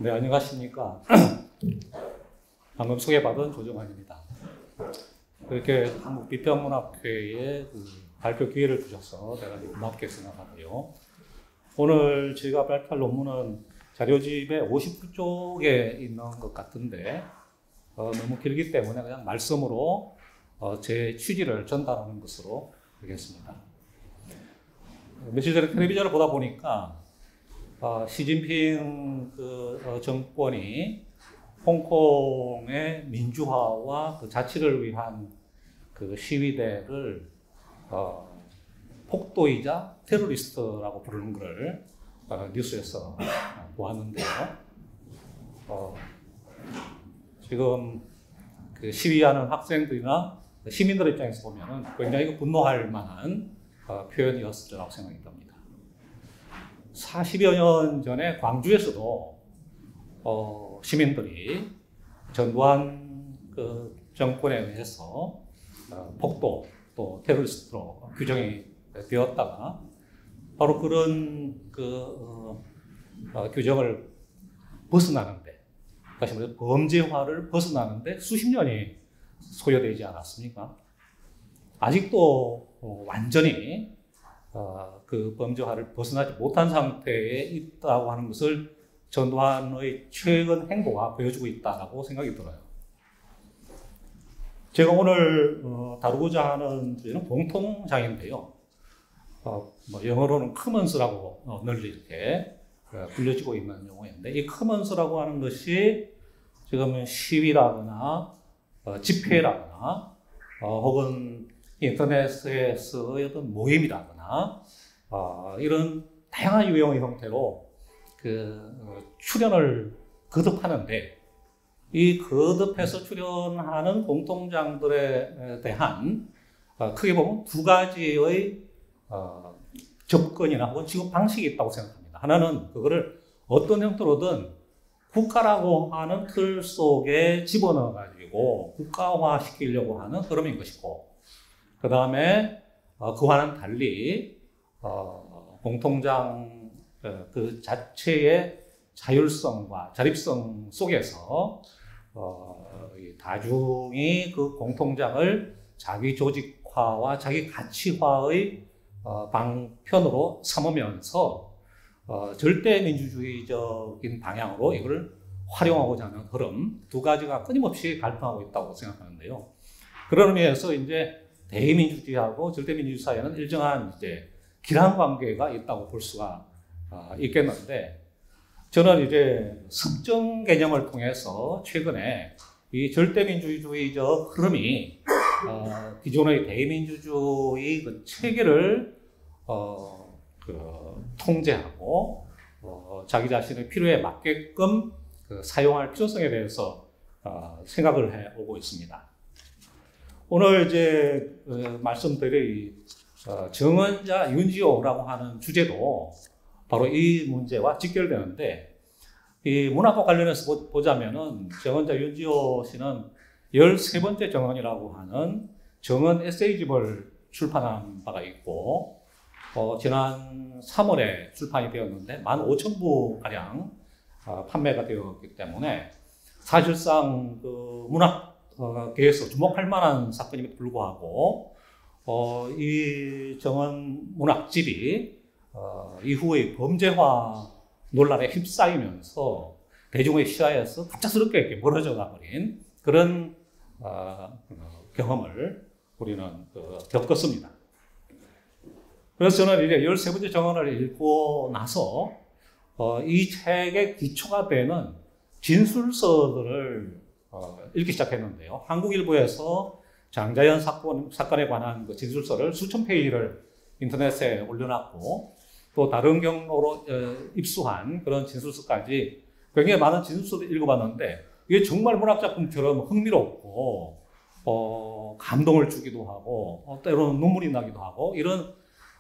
네, 안녕하십니까. 방금 소개받은 조정환입니다. 이렇게 한국비평문학회에 발표 기회를 주셔서 대단히 고맙게 생각하고요. 오늘 제가 발표할 논문은 자료집의 59쪽에 있는 것 같은데 너무 길기 때문에 그냥 말씀으로 제 취지를 전달하는 것으로 하겠습니다. 며칠 전에 텔레비전을 보다 보니까 시진핑 정권이 홍콩의 민주화와 그 자치를 위한 그 시위대를 폭도이자 테러리스트라고 부르는 것을 뉴스에서 보았는데요. 지금 그 시위하는 학생들이나 시민들 입장에서 보면은 굉장히 분노할 만한 표현이었을 거라고 생각이 듭니다. 40여 년 전에 광주에서도 시민들이 전두환 그 정권에 의해서 폭도 또 테러리스트로 규정이 되었다가 바로 그런 규정을 벗어나는데, 다시 말해서 범죄화를 벗어나는데 수십 년이 소요되지 않았습니까? 아직도 완전히 그 범죄화를 벗어나지 못한 상태에 있다고 하는 것을 전두환의 최근 행보가 보여주고 있다고 생각이 들어요. 제가 오늘 다루고자 하는 주제는 공통장인데요. 영어로는 커먼스라고 널리 이렇게 불려지고 있는 용어인데, 이 커먼스라고 하는 것이 지금 시위라거나 집회라거나 혹은 인터넷에서의 어떤 모임이라거나 이런 다양한 유형의 형태로 출연을 거듭하는데, 이 거듭해서 출연하는 공통장들에 대한 크게 보면 두 가지의 접근이나 혹은 지급 방식이 있다고 생각합니다. 하나는 그거를 어떤 형태로든 국가라고 하는 틀 속에 집어넣어가지고 국가화 시키려고 하는 흐름인 것이고, 그 다음에 그와는 달리 공통장 그 자체의 자율성과 자립성 속에서 다중이 그 공통장을 자기 조직화와 자기 가치화의 방편으로 삼으면서 절대 민주주의적인 방향으로 이걸 활용하고자 하는 흐름, 두 가지가 끊임없이 갈등하고 있다고 생각하는데요. 그런 의미에서 이제 대의민주주의하고 절대민주주의 사이에는 일정한 이제 기란 관계가 있다고 볼 수가 있겠는데, 저는 이제 습정 개념을 통해서 최근에 이 절대민주주의적 흐름이 기존의 대의민주주의 그 체계를 통제하고 자기 자신의 필요에 맞게끔 사용할 필요성에 대해서 생각을 해오고 있습니다. 오늘 이제 말씀드릴 정은자 윤지호라고 하는 주제도 바로 이 문제와 직결되는데, 이 문학과 관련해서 보자면은 정은자 윤지호 씨는 13번째 정은이라고 하는 정은 에세이집을 출판한 바가 있고, 지난 3월에 출판이 되었는데 15,000부가량 판매가 되었기 때문에 사실상 그 문학계에서 주목할 만한 사건임에도 불구하고 이 정은 문학집이 이후의 범죄화 논란에 휩싸이면서 대중의 시야에서 갑작스럽게 이렇게 멀어져 가버린 그런 경험을 우리는 겪었습니다. 그래서 저는 이제 13번째 정언을 읽고 나서 이 책의 기초가 되는 진술서들을 읽기 시작했는데요. 한국일보에서 장자연 사건에 관한 그 진술서를 수천 페이지를 인터넷에 올려놨고, 또 다른 경로로 입수한 그런 진술서까지 굉장히 많은 진술서를 읽어봤는데, 이게 정말 문학작품처럼 흥미롭고 감동을 주기도 하고 때로는 눈물이 나기도 하고, 이런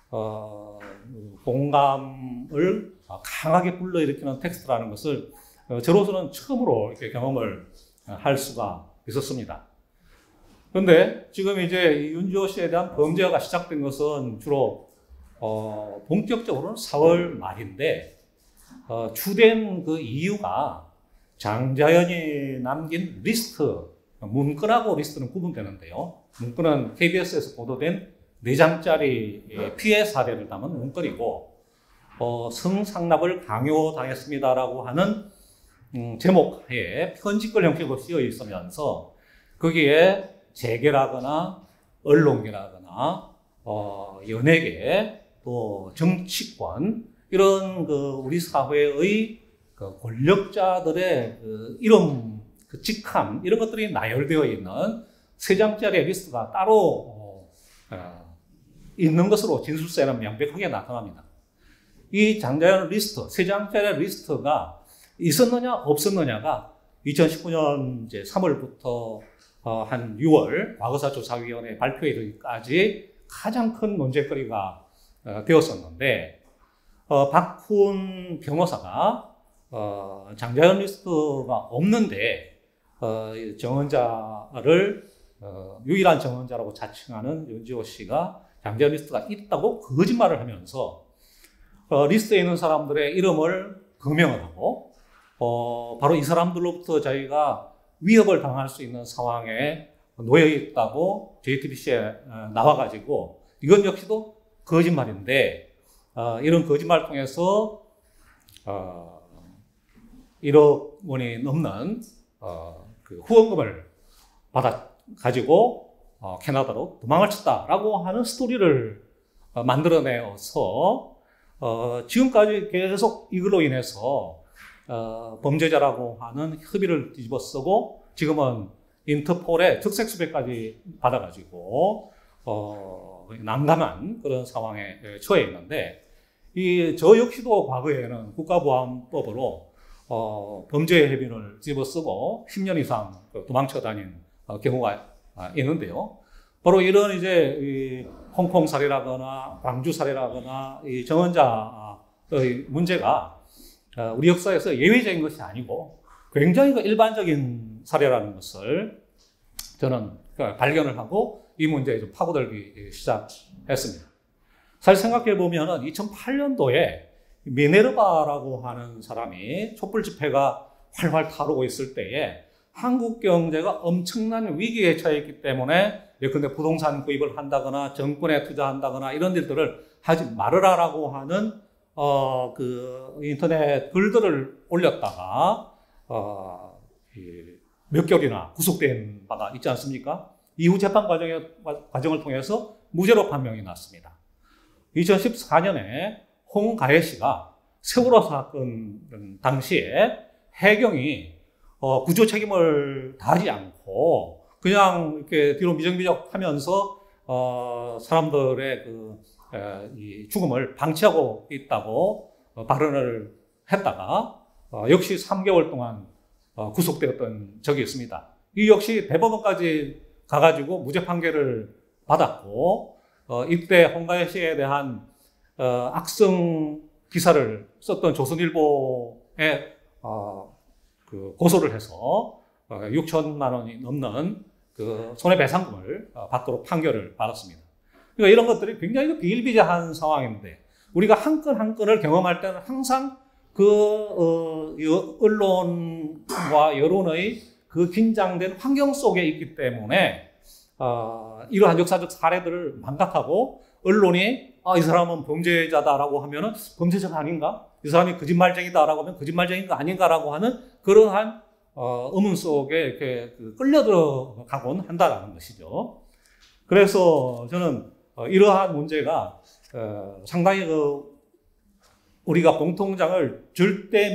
공감을 강하게 불러일으키는 텍스트라는 것을 저로서는 처음으로 이렇게 경험을 할 수가 있었습니다. 그런데 지금 이제 윤지호 씨에 대한 범죄가 시작된 것은 주로 본격적으로는 4월 말인데 주된 그 이유가 장자연이 남긴 리스트, 문건하고 리스트는 구분되는데요. 문건은 KBS에서 보도된 4장짜리 피해 사례를 담은 문건이고, 성상납을 강요당했습니다라고 하는 제목에 편집글 형식으로 쓰여 있으면서 거기에 재계라거나 언론계라거나 연예계 또 정치권 이런 우리 사회의 권력자들의 이름, 직함 이런 것들이 나열되어 있는 3장짜리 리스트가 따로 있는 것으로 진술서에는 명백하게 나타납니다. 이 장자연 리스트, 3장짜리 리스트가 있었느냐 없었느냐가 2019년 이제 3월부터 한 6월 과거사조사위원회 발표에 이르기까지 가장 큰 논쟁거리가 되었었는데, 박훈 변호사가 장자연 리스트가 없는데 정언자를 유일한 정언자라고 자칭하는 윤지호 씨가 장자연 리스트가 있다고 거짓말을 하면서 리스트에 있는 사람들의 이름을 금명을 하고 바로 이 사람들로부터 자기가 위협을 당할 수 있는 상황에 놓여 있다고 JTBC에 나와가지고 이건 역시도 거짓말인데 이런 거짓말을 통해서 1억 원이 넘는 후원금을 받아가지고 캐나다로 도망을 쳤다라고 하는 스토리를 만들어내어서 지금까지 계속 이걸로 인해서 범죄자라고 하는 협의를 뒤집어 쓰고 지금은 인터폴의 특색 수배까지 받아가지고 난감한 그런 상황에 처해 있는데, 저 역시도 과거에는 국가보안법으로 범죄 혐의를 뒤집어 쓰고 10년 이상 도망쳐 다닌 경우가 있는데요. 바로 이런 이제 홍콩 사례라거나 광주 사례라거나 이 정언자의 문제가 우리 역사에서 예외적인 것이 아니고 굉장히 일반적인 사례라는 것을 저는 발견을 하고 이 문제에 좀 파고들기 시작했습니다. 사실 생각해 보면은 2008년도에 미네르바라고 하는 사람이 촛불 집회가 활활 타오르고 있을 때에 한국 경제가 엄청난 위기에 처해 있기 때문에 예컨대 부동산 구입을 한다거나 정권에 투자한다거나 이런 일들을 하지 말으라라고 하는 인터넷 글들을 올렸다가 몇 개월이나 구속된 바가 있지 않습니까? 이후 재판 과정을 통해서 무죄로 판명이 났습니다. 2014년에 홍가혜 씨가 세월호 사건 당시에 해경이 구조 책임을 다하지 않고 그냥 이렇게 뒤로 미적미적 하면서 사람들의 이 죽음을 방치하고 있다고 발언을 했다가 역시 3개월 동안 구속되었던 적이 있습니다. 이 역시 대법원까지 가가지고 무죄 판결을 받았고 이때 홍가혜 씨에 대한 악성 기사를 썼던 조선일보에 고소를 해서 6천만 원이 넘는 손해배상금을 받도록 판결을 받았습니다. 그러니까 이런 것들이 굉장히 비일비재한 상황인데 우리가 한 건 한 건을 경험할 때는 항상 언론과 여론의 긴장된 환경 속에 있기 때문에 이러한 역사적 사례들을 망각하고 언론이 이 사람은 범죄자다라고 하면은 범죄자가 아닌가? 이 사람이 거짓말쟁이다라고 하면 거짓말쟁이가 아닌가라고 하는 그러한 의문 속에 이렇게 끌려 들어가곤 한다라는 것이죠. 그래서 저는 이러한 문제가 상당히 우리가 공통장을 절대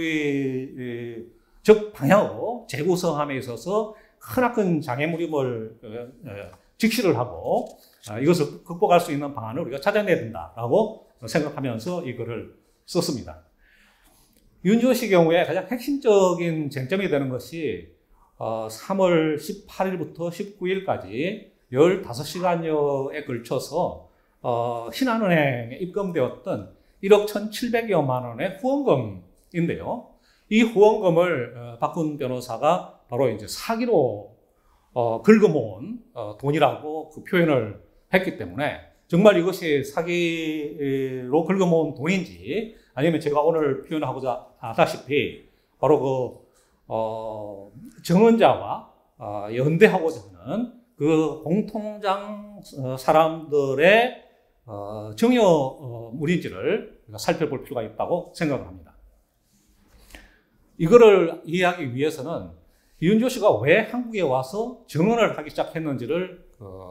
민주주의적 방향으로 재구성함에 있어서 크나큰 장애물임을 직시를 하고 이것을 극복할 수 있는 방안을 우리가 찾아내야 된다라고 생각하면서 이 글을 썼습니다. 윤지호 씨 경우에 가장 핵심적인 쟁점이 되는 것이 3월 18일부터 19일까지 15시간여에 걸쳐서 신한은행에 입금되었던 1억 1,700여만 원의 후원금인데요. 이 후원금을 박훈 변호사가 바로 이제 사기로 긁어모은 돈이라고 표현을 했기 때문에 정말 이것이 사기로 긁어모은 돈인지 아니면 제가 오늘 표현하고자 하다시피 바로 정은자와 연대하고자 하는 그 공통장 사람들의 정여물인지를 살펴볼 필요가 있다고 생각을 합니다. 이거를 이해하기 위해서는 이윤조 씨가 왜 한국에 와서 정언을 하기 시작했는지를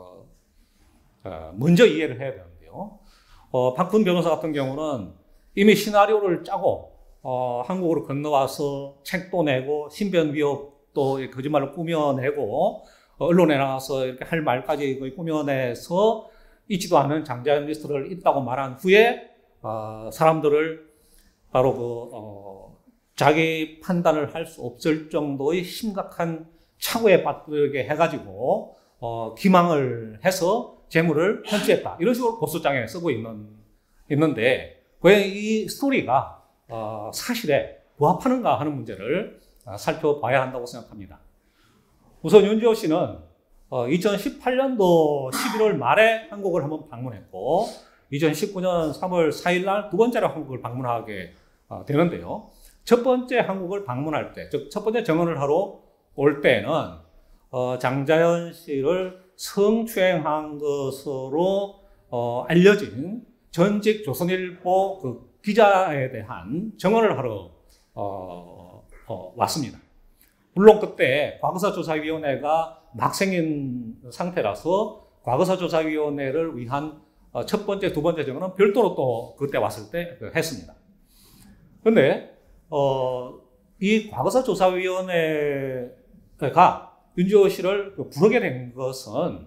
먼저 이해를 해야 되는데요. 박훈 변호사 같은 경우는 이미 시나리오를 짜고 한국으로 건너와서 책도 내고 신변 위협도 거짓말을 꾸며내고 언론에 나와서 이렇게 할 말까지 거의 꾸며내서 있지도 않은 장자연 리스트를 있다고 말한 후에 사람들을 바로 자기 판단을 할 수 없을 정도의 심각한 착오에 빠뜨리게 해가지고 기망을 해서 재물을 편취했다. 이런 식으로 고소장에 쓰고 있는데 왜 이 스토리가 사실에 부합하는가 하는 문제를 살펴봐야 한다고 생각합니다. 우선 윤지호 씨는 2018년도 11월 말에 한국을 한번 방문했고 2019년 3월 4일 날 두 번째로 한국을 방문하게 되는데요. 첫 번째 한국을 방문할 때, 즉 첫 번째 정언을 하러 올 때는 장자연 씨를 성추행한 것으로 알려진 전직 조선일보 그 기자에 대한 정언을 하러 왔습니다. 물론 그때 과거사조사위원회가 막 생긴 상태라서 과거사조사위원회를 위한 첫 번째, 두 번째 정언은 별도로 또 그때 왔을 때 했습니다. 그런데 이 과거사조사위원회가 윤지호 씨를 부르게 된 것은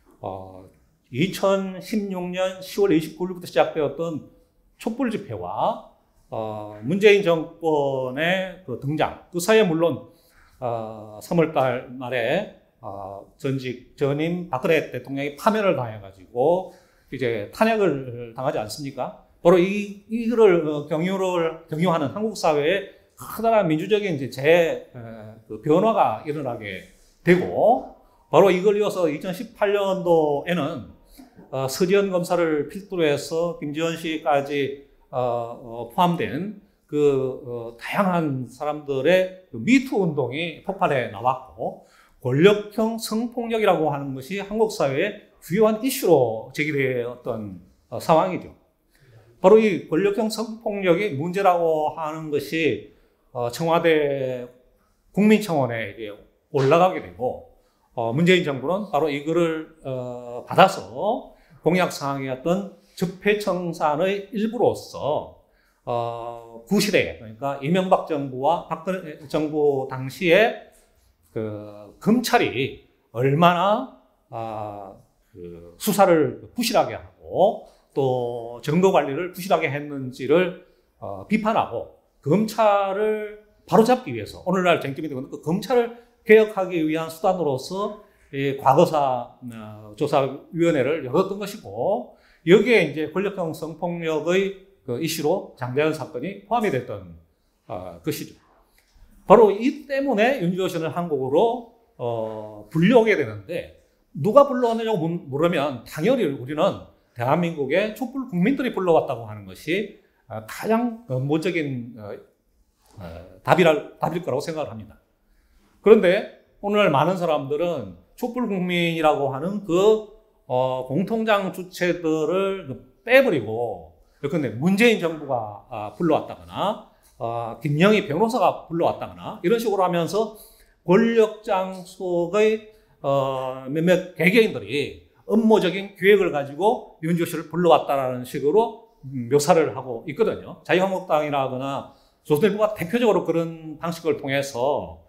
2016년 10월 29일부터 시작되었던 촛불 집회와 문재인 정권의 그 등장, 그 사이에 물론 3월달 말에 전임 박근혜 대통령이 파면을 당해가지고 이제 탄핵을 당하지 않습니까? 바로 이거를 경유하는 한국 사회에 커다란 민주적인 이제 그 변화가 일어나게 되고, 바로 이걸 이어서 2018년도에는 서지현 검사를 필두로 해서 김지현 씨까지 포함된 다양한 사람들의 미투 운동이 폭발해 나왔고, 권력형 성폭력이라고 하는 것이 한국 사회의 주요한 이슈로 제기되었던 상황이죠. 바로 이 권력형 성폭력이 문제라고 하는 것이 청와대 국민청원에 올라가게 되고, 문재인 정부는 바로 이거를 받아서 공약 사항이었던 적폐청산의 일부로서 구시대, 그러니까 이명박 정부와 박근혜 정부 당시에 검찰이 얼마나 수사를 부실하게 하고 또 증거 관리를 부실하게 했는지를 비판하고, 검찰을 바로잡기 위해서 오늘날 쟁점이 되고 있는 그 검찰을 개혁하기 위한 수단으로서 이 과거사 조사위원회를 열었던 것이고, 여기에 이제 권력형 성폭력의 그 이슈로 장자연 사건이 포함이 됐던 것이죠. 바로 이 때문에 윤지호 씨는 한국으로 불려오게 되는데, 누가 불러왔느냐고 물으면 당연히 우리는 대한민국의 촛불 국민들이 불러왔다고 하는 것이 가장 근본적인 답일 거라고 생각을 합니다. 그런데 오늘 많은 사람들은 촛불 국민이라고 하는 공통장 주체들을 빼버리고, 근데 문재인 정부가 불러왔다거나 김영희 변호사가 불러왔다거나 이런 식으로 하면서 권력장 속의 몇몇 개개인들이 음모적인 계획을 가지고 윤지호 씨를 불러왔다라는 식으로 묘사를 하고 있거든요. 자유한국당이라거나 조선일보가 대표적으로 그런 방식을 통해서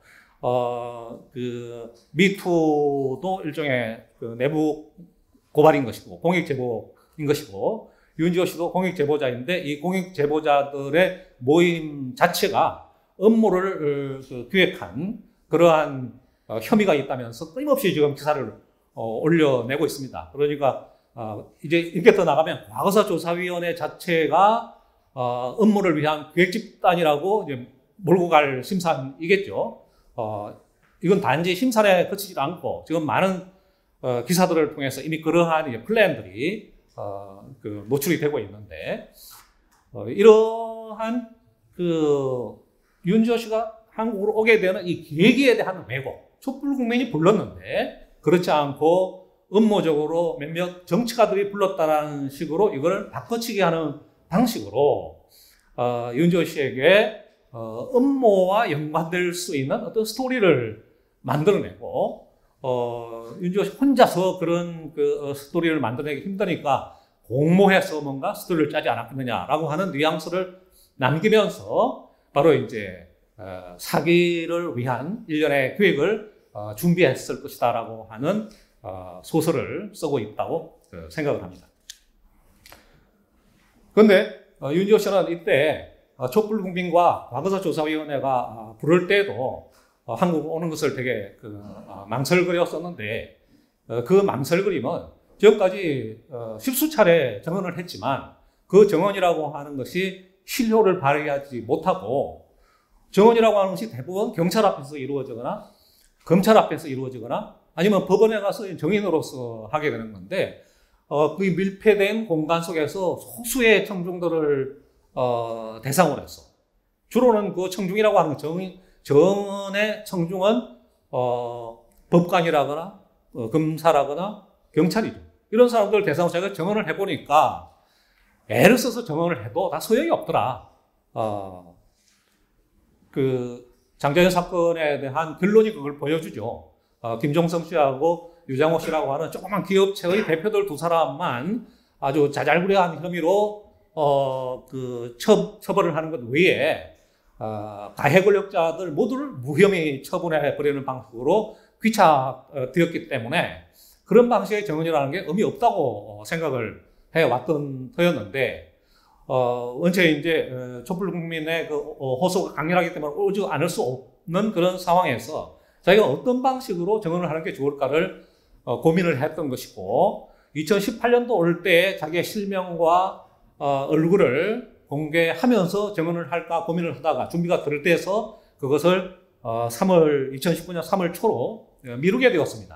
미투도 일종의 내부 고발인 것이고 공익 제보인 것이고, 윤지호 씨도 공익 제보자인데 이 공익 제보자들의 모임 자체가 음모를 기획한 그러한 혐의가 있다면서 끊임없이 지금 기사를 올려내고 있습니다. 그러니까 이제 이렇게 더 나가면 과거사조사위원회 자체가 음모를 위한 기획 집단이라고 이제 몰고 갈 심산이겠죠. 이건 단지 심산에 그치지 않고 지금 많은 기사들을 통해서 이미 그러한 이제 플랜들이 노출이 되고 있는데, 이러한 윤지호 씨가 한국으로 오게 되는 이 계기에 대한 왜곡, 촛불 국민이 불렀는데 그렇지 않고 음모적으로 몇몇 정치가들이 불렀다는 식으로 이걸 바꿔치기 하는 방식으로 윤지호 씨에게 음모와 연관될 수 있는 어떤 스토리를 만들어내고 윤지호 씨 혼자서 그런 그 스토리를 만들어내기 힘드니까 공모해서 뭔가 스토리를 짜지 않았겠느냐라고 하는 뉘앙스를 남기면서 바로 이제 사기를 위한 일련의 계획을 준비했을 것이다라고 하는 소설을 쓰고 있다고 생각을 합니다. 그런데 윤지호 씨는 이때 촛불국민과 과거사조사위원회가 부를 때도 한국 오는 것을 되게 망설거렸었는데 그 망설거림은 지금까지 십수 차례 정언을 했지만 그 정언이라고 하는 것이 실효를 발휘하지 못하고 정언이라고 하는 것이 대부분 경찰 앞에서 이루어지거나 검찰 앞에서 이루어지거나 아니면 법원에 가서 정인으로서 하게 되는 건데 그 밀폐된 공간 속에서 소수의 청중들을 대상으로 해서 주로는 그 청중이라고 하는 정언의 청중은 법관이라거나 검사라거나 경찰이죠. 이런 사람들 대상으로 제가 정언을 해보니까 애를 써서 정언을 해도 다 소용이 없더라. 그 장자연 사건에 대한 결론이 그걸 보여주죠. 김종성 씨하고 유장호 씨라고 하는 조그만 기업체의 대표들 두 사람만 아주 자잘구레한 혐의로 처벌을 하는 것 외에 가해 권력자들 모두를 무혐의 처분해 버리는 방식으로 귀착되었기 때문에 그런 방식의 정언이라는 게 의미 없다고 생각을 해왔던 터였는데 원체 이제 촛불국민의 그 호소가 강렬하기 때문에 오지 않을 수 없는 그런 상황에서 자기가 어떤 방식으로 정언을 하는 게 좋을까를 고민을 했던 것이고 2018년도 올 때 자기의 실명과 얼굴을 공개하면서 정언을 할까 고민을 하다가 준비가 될 때에서 그것을 2019년 3월 초로 미루게 되었습니다.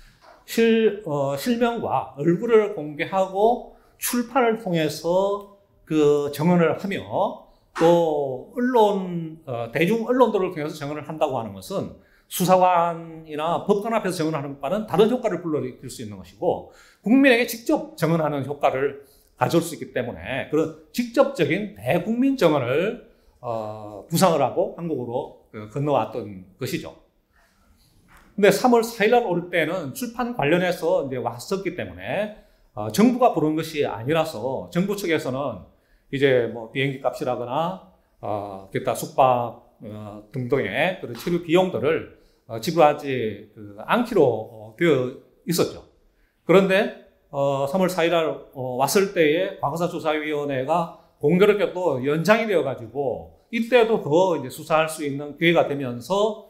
실명과 얼굴을 공개하고 출판을 통해서 그 정언을 하며 또 대중 언론들을 통해서 정언을 한다고 하는 것은 수사관이나 법관 앞에서 정언하는 것과는 다른 효과를 불러일으킬 수 있는 것이고 국민에게 직접 정언하는 효과를 가져올 수 있기 때문에 그런 직접적인 대국민 정언을 구상을 하고 한국으로 건너왔던 것이죠. 근데 3월 4일 날 올 때는 출판 관련해서 이제 왔었기 때문에 정부가 부른 것이 아니라서 정부 측에서는 이제 뭐 비행기 값이라거나 기타 숙박 등등의 그런 체류 비용들을 지불하지 않기로 되어 있었죠. 그런데 3월 4일 날 왔을 때에 과거사조사위원회가 공교롭게 연장이 되어가지고 이때도 더 이제 수사할 수 있는 기회가 되면서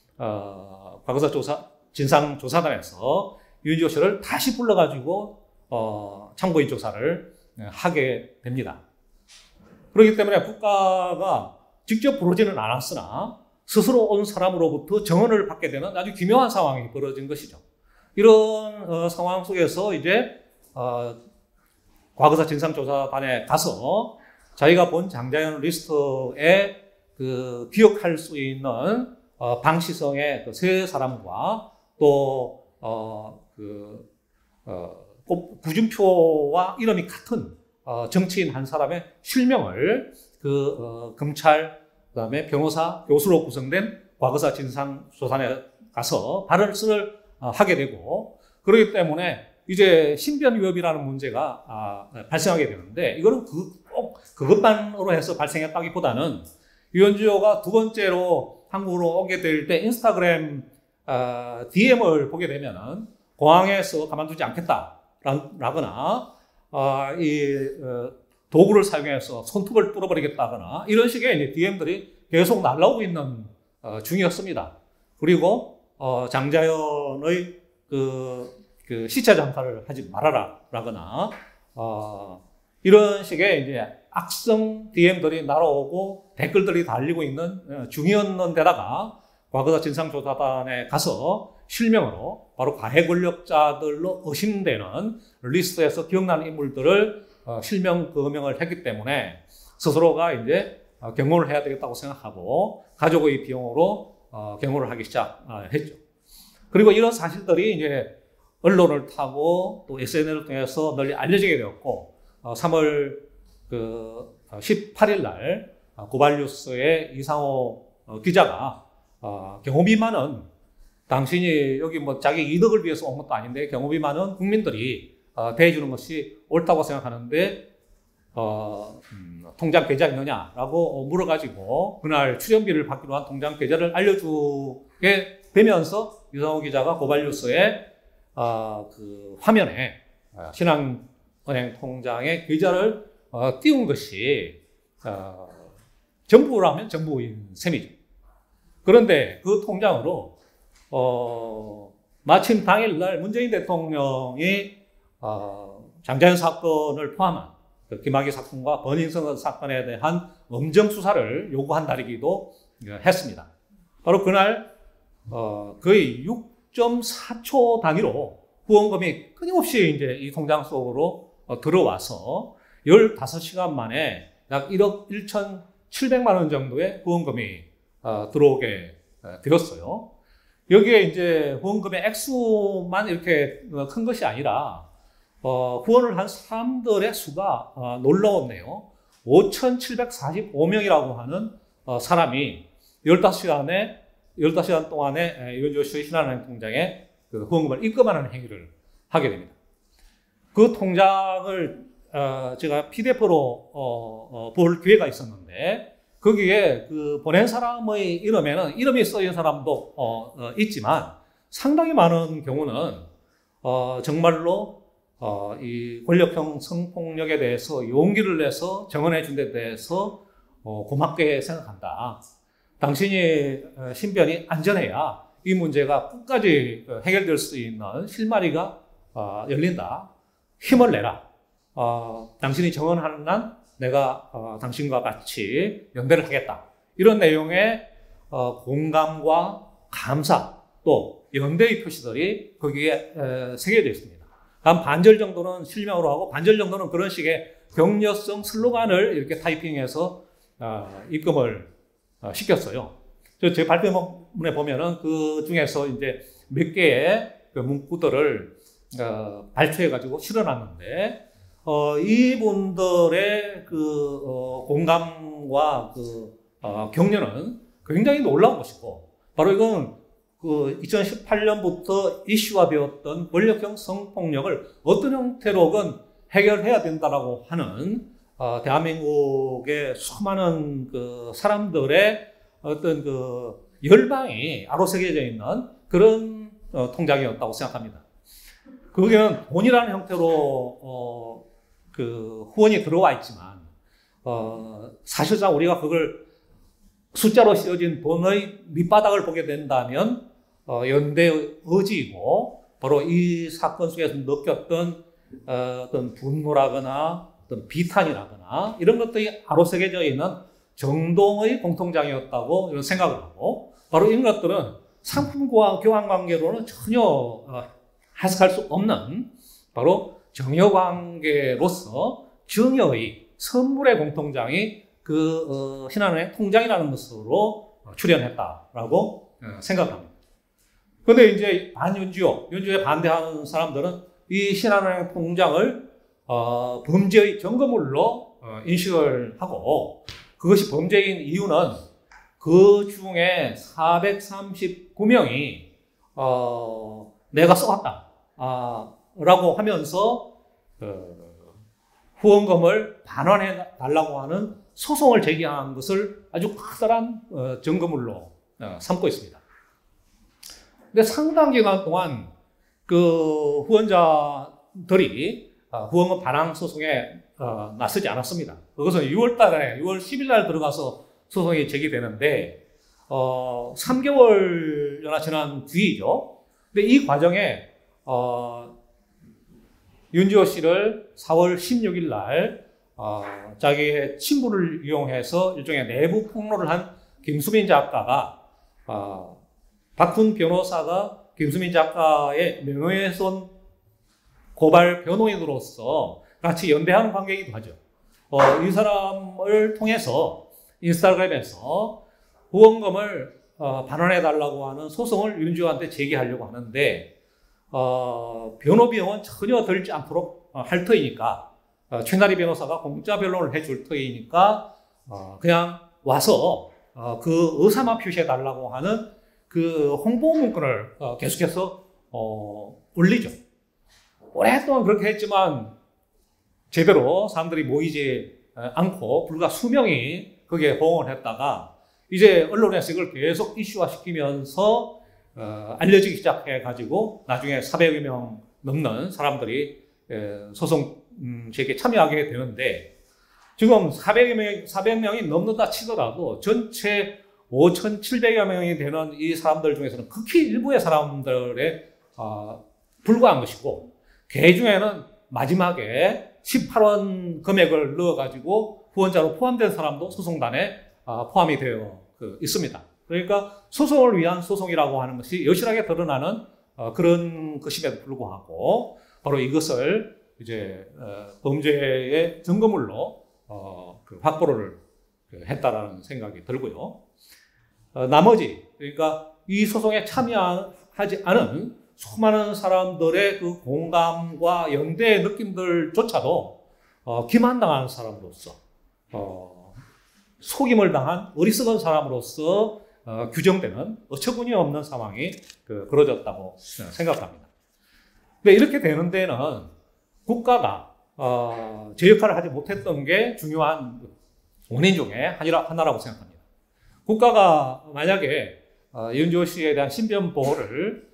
진상조사단에서 윤지호 씨를 다시 불러가지고 참고인 조사를 하게 됩니다. 그렇기 때문에 국가가 직접 부르지는 않았으나 스스로 온 사람으로부터 정언을 받게 되는 아주 기묘한 상황이 벌어진 것이죠. 이런 상황 속에서 이제 과거사 진상조사단에 가서 자기가 본 장자연 리스트에 그 기억할 수 있는 방시성의 그 세 사람과 또 구준표와 이름이 같은 정치인 한 사람의 실명을 검찰 그다음에 변호사 교수로 구성된 과거사 진상조사단에 가서 발언을 하게 되고 그렇기 때문에 이제 신변 위협이라는 문제가 발생하게 되는데 이거는 꼭 그것만으로 해서 발생했다기보다는 윤지호가 두 번째로 한국으로 오게 될 때 인스타그램 DM을 보게 되면은 공항에서 가만두지 않겠다라거나 도구를 사용해서 손톱을 뚫어버리겠다거나 이런 식의 이제 DM들이 계속 날라오고 있는 중이었습니다. 그리고 장자연의 그 시체 장사를 하지 말아라라거나 이런 식의 이제 악성 DM들이 날아오고 댓글들이 달리고 있는 중이었는데다가 과거사 진상조사단에 가서 실명으로 바로 가해 권력자들로 의심되는 리스트에서 기억나는 인물들을 실명 거명을 했기 때문에 스스로가 이제 경호를 해야 되겠다고 생각하고 가족의 비용으로 경호를 하기 시작했죠. 그리고 이런 사실들이 이제 언론을 타고 또 SNS를 통해서 널리 알려지게 되었고 3월 18일 날 고발뉴스의 이상호 기자가 경호비 많은 당신이 여기 뭐 자기 이득을 위해서 온 것도 아닌데 경호비 많은 국민들이 대해주는 것이 옳다고 생각하는데 통장 계좌 있느냐라고 물어가지고 그날 출연비를 받기로 한 통장 계좌를 알려주게 되면서 이상호 기자가 고발뉴스의 그 화면에 신한은행 통장의 계좌를 띄운 것이 전부라면 전부인 셈이죠. 그런데 그 통장으로 마침 당일날 문재인 대통령이 장자연 사건을 포함한 김학의 사건과 버닝썬 사건에 대한 엄정 수사를 요구한 날이기도 했습니다. 바로 그날 거의 6.4초 단위로 후원금이 끊임없이 이제 이 통장 속으로 들어와서 15시간 만에 약 1억 1,700만 원 정도의 후원금이 들어오게 되었어요. 여기에 이제 후원금의 액수만 이렇게 큰 것이 아니라 후원을 한 사람들의 수가 놀라웠네요. 5,745명이라고 하는 사람이 15시간 동안에 윤주호의 신한은행 통장에 그 후원금을 입금하는 행위를 하게 됩니다. 그 통장을 제가 PDF로 볼 기회가 있었는데 거기에 그 보낸 사람의 이름에는 이름이 쓰인 사람도 있지만 상당히 많은 경우는 정말로 이 권력형 성폭력에 대해서 용기를 내서 정언해 준 데 대해서 고맙게 생각한다. 당신이 신변이 안전해야 이 문제가 끝까지 해결될 수 있는 실마리가 열린다. 힘을 내라. 당신이 정언하는 한 내가 당신과 같이 연대를 하겠다. 이런 내용의 공감과 감사 또 연대의 표시들이 거기에 새겨져 있습니다. 한 반절 정도는 실명으로 하고 반절 정도는 그런 식의 격려성 슬로건을 이렇게 타이핑해서 입금을 시켰어요. 제 발표문에 보면은 그 중에서 이제 몇 개의 그 문구들을 발표해가지고 실어놨는데 이분들의 그 공감과 그 격려는 굉장히 놀라운 것이고 바로 이건 그 2018년부터 이슈화되었던 권력형 성폭력을 어떤 형태로건 해결해야 된다라고 하는 대한민국의 수많은 그 사람들의 어떤 그 열망이 아로새겨져 있는 그런 통장이었다고 생각합니다. 거기는 돈이라는 형태로 그 후원이 들어와 있지만 사실상 우리가 그걸 숫자로 씌워진 돈의 밑바닥을 보게 된다면 연대의 의지이고 바로 이 사건 속에서 느꼈던 어떤 분노라거나 어떤 비탄이라거나 이런 것들이 아로새겨져 있는 정동의 공통장이었다고 이런 생각을 하고 바로 이런 것들은 상품과 교환 관계로는 전혀 해석할 수 없는 바로 정여관계로서 정여의 선물의 공통장이 그 신한은행 통장이라는 것으로 출연했다라고 생각합니다. 그런데 이제 윤주에 반대하는 사람들은 이 신한은행 통장을 범죄의 증거물로 인식을 하고 그것이 범죄인 이유는 그 중에 439명이 내가 써왔다 라고 하면서 후원금을 반환해 달라고 하는 소송을 제기한 것을 아주 커다란 증거물로 삼고 있습니다. 근데 상당 기간 동안 그 후원자들이 후원금 반환 소송에 나서지 않았습니다. 그것은 6월 10일 날 들어가서 소송이 제기되는데 3개월여나 지난 뒤이죠. 근데 이 과정에 윤주호 씨를 4월 16일 날 자기의 친구를 이용해서 일종의 내부 폭로를 한 김수민 작가가 박훈 변호사가 김수민 작가의 명예훼손 고발 변호인으로서 같이 연대하는 관계이기도 하죠. 이 사람을 통해서 인스타그램에서 후원금을 반환해달라고 하는 소송을 윤주호한테 제기하려고 하는데 변호 비용은 전혀 들지 않도록 할 터이니까 최나리 변호사가 공짜 변론을 해줄 터이니까 그냥 와서 그 의사만 표시해달라고 하는 그 홍보 문구를 계속해서 올리죠. 오랫동안 그렇게 했지만 제대로 사람들이 모이지 않고 불과 수명이 거기에 호응을 했다가 이제 언론에서 이걸 계속 이슈화시키면서 알려지기 시작해가지고 나중에 400여 명 넘는 사람들이 소송 제기에 참여하게 되는데 지금 400명이 넘는다 치더라도 전체 5,700여 명이 되는 이 사람들 중에서는 극히 일부의 사람들에 불과한 것이고 그 중에는 마지막에 18원 금액을 넣어가지고 후원자로 포함된 사람도 소송단에 포함이 되어 있습니다. 그러니까 소송을 위한 소송이라고 하는 것이 여실하게 드러나는 그런 것임에도 불구하고 바로 이것을 이제 범죄의 증거물로 확보를 했다라는 생각이 들고요. 나머지 그러니까 이 소송에 참여하지 않은 수많은 사람들의 그 공감과 연대의 느낌들조차도 기만당한 사람으로서 속임을 당한 어리석은 사람으로서 규정되는 어처구니 없는 상황이 그려졌다고 생각합니다. 근데 이렇게 되는 데는 국가가 제 역할을 하지 못했던 게 중요한 원인 중에 하나라고 생각합니다. 국가가 만약에 윤주호 씨에 대한 신변 보호를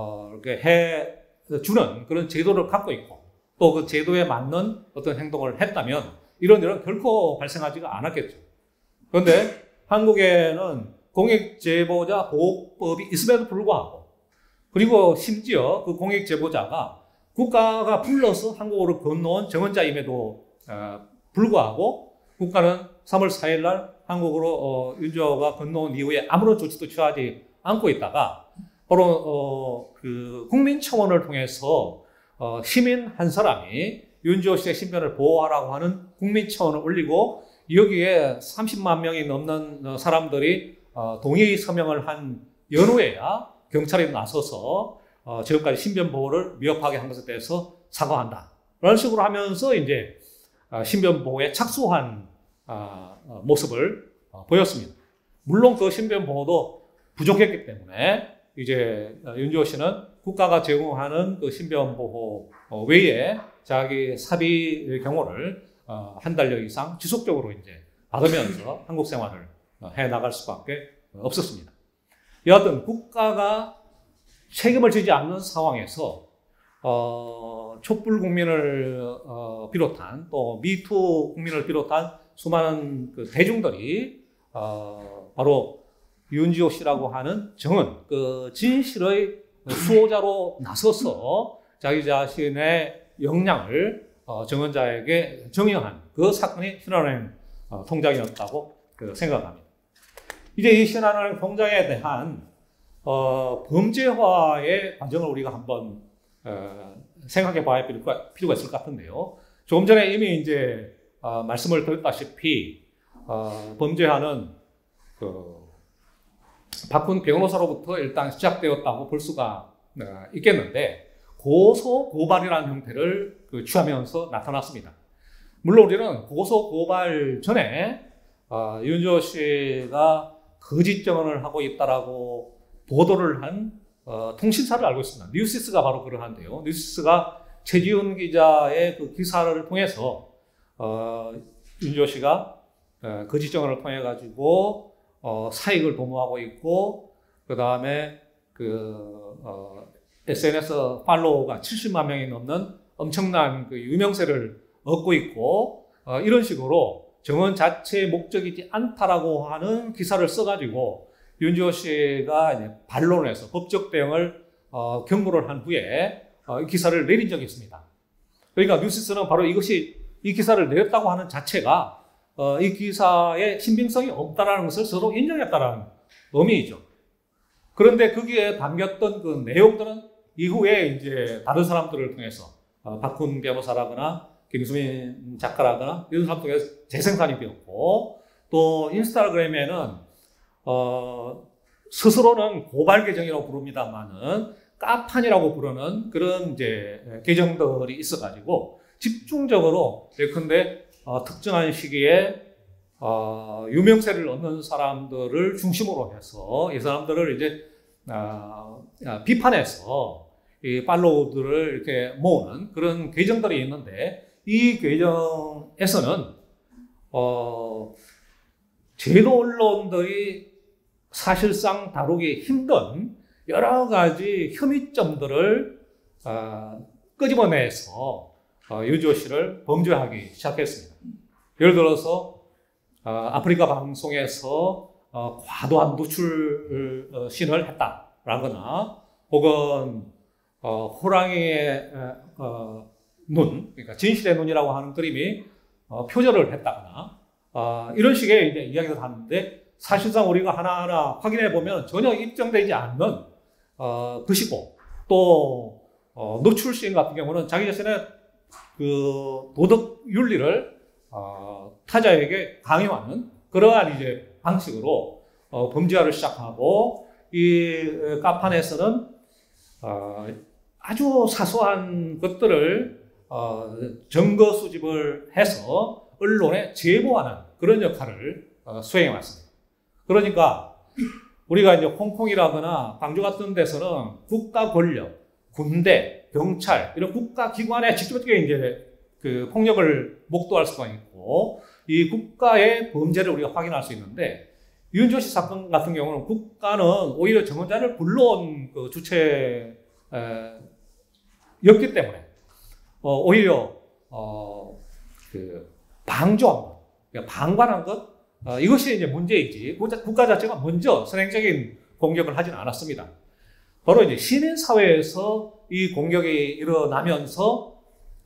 이렇게 해주는 그런 제도를 갖고 있고 또 그 제도에 맞는 어떤 행동을 했다면 이런 일은 결코 발생하지가 않았겠죠. 그런데 한국에는 공익제보자 보호법이 있음에도 불구하고 그리고 심지어 그 공익제보자가 국가가 불러서 한국으로 건너온 정원자임에도 불구하고 국가는 3월 4일 날 한국으로 윤주호가 건너온 이후에 아무런 조치도 취하지 않고 있다가 바로 그 국민청원을 통해서 시민 한 사람이 윤주호 씨의 신변을 보호하라고 하는 국민청원을 올리고 여기에 30만 명이 넘는 사람들이 동의 서명을 한 연후에야 경찰이 나서서 지금까지 신변 보호를 미흡하게 한 것에 대해서 사과한다. 그런 식으로 하면서 이제 신변 보호에 착수한 모습을 보였습니다. 물론 그 신변 보호도 부족했기 때문에 이제 윤주호 씨는 국가가 제공하는 그 신변 보호 외에 자기 사비 경호를 한 달여 이상 지속적으로 이제 받으면서 한국 생활을 해 나갈 수밖에 없었습니다. 여하튼 국가가 책임을 지지 않는 상황에서 촛불 국민을 비롯한 또 미투 국민을 비롯한 수많은 그 대중들이 바로 윤주호 씨라고 하는 정은 그 진실의 수호자로 나서서 자기 자신의 역량을 정언자에게 정의한 그 사건이 신한은행 통장이었다고 생각합니다. 이제 이 신한은행 통장에 대한 범죄화의 과정을 우리가 한번 생각해 봐야 필요가 있을 것 같은데요. 조금 전에 이미 이제 말씀을 드렸다시피 범죄화는 박훈 변호사로부터 일단 시작되었다고 볼 수가 있겠는데 고소 고발이라는 형태를 취하면서 나타났습니다. 물론 우리는 고소 고발 전에 윤주호 씨가 거짓 증언을 하고 있다라고 보도를 한 통신사를 알고 있습니다. 뉴시스가 바로 그러한데요. 뉴시스가 최지훈 기자의 그 기사를 통해서 윤주호 씨가 거짓 증언을 통해 가지고 사익을 도모하고 있고 그 다음에 SNS 팔로워가 70만 명이 넘는 엄청난 그 유명세를 얻고 있고 이런 식으로 정언 자체의 목적이지 않다라고 하는 기사를 써가지고 윤주호 씨가 이제 반론해서 법적 대응을 경고를 한 후에 이 기사를 내린 적이 있습니다. 그러니까 뉴시스는 바로 이 기사를 내렸다고 하는 자체가 이 기사의 신빙성이 없다라는 것을 서로 인정했다라는 의미이죠. 그런데 거기에 담겼던 그 내용들은 이후에 이제 다른 사람들을 통해서 박훈 변호사라거나 김수민 작가라거나 이런 사람 통해서 재생산이 되었고 또 인스타그램에는 스스로는 고발 계정이라고 부릅니다만은 까판이라고 부르는 그런 이제 계정들이 있어가지고 집중적으로 예컨대 특정한 시기에 유명세를 얻는 사람들을 중심으로 해서 이 사람들을 이제 비판해서 이 팔로우들을 이렇게 모으는 그런 계정들이 있는데 이 계정에서는 제도 언론들이 사실상 다루기 힘든 여러 가지 혐의점들을 끄집어내서 윤주호 씨를 범죄하기 시작했습니다. 예를 들어서 아프리카 방송에서 과도한 노출 신을 했다라거나 혹은 호랑이의 눈, 그러니까 진실의 눈이라고 하는 그림이 표절을 했다거나 이런 식의 이제 이야기를 하는데 사실상 우리가 하나하나 확인해 보면 전혀 입증되지 않는 것이고 또 노출 시인 같은 경우는 자기 자신의 그 도덕 윤리를 타자에게 강요하는 그러한 이제 방식으로 범죄화를 시작하고 이 카판에서는 아주 사소한 것들을 증거 수집을 해서 언론에 제보하는 그런 역할을 수행해 왔습니다. 그러니까 우리가 이제 홍콩이라거나 광주 같은 데서는 국가 권력, 군대, 경찰 이런 국가 기관에 직접적인 이제 그 폭력을 목도할 수가 있고 이 국가의 범죄를 우리가 확인할 수 있는데 윤주호 씨 사건 같은 경우는 국가는 오히려 정언자를 불러온 그 주체였기 때문에 오히려 그 방조한 것, 그러니까 방관한 것 이것이 이제 문제이지 국가 자체가 먼저 선행적인 공격을 하지는 않았습니다. 바로 이제 시민사회에서 이 공격이 일어나면서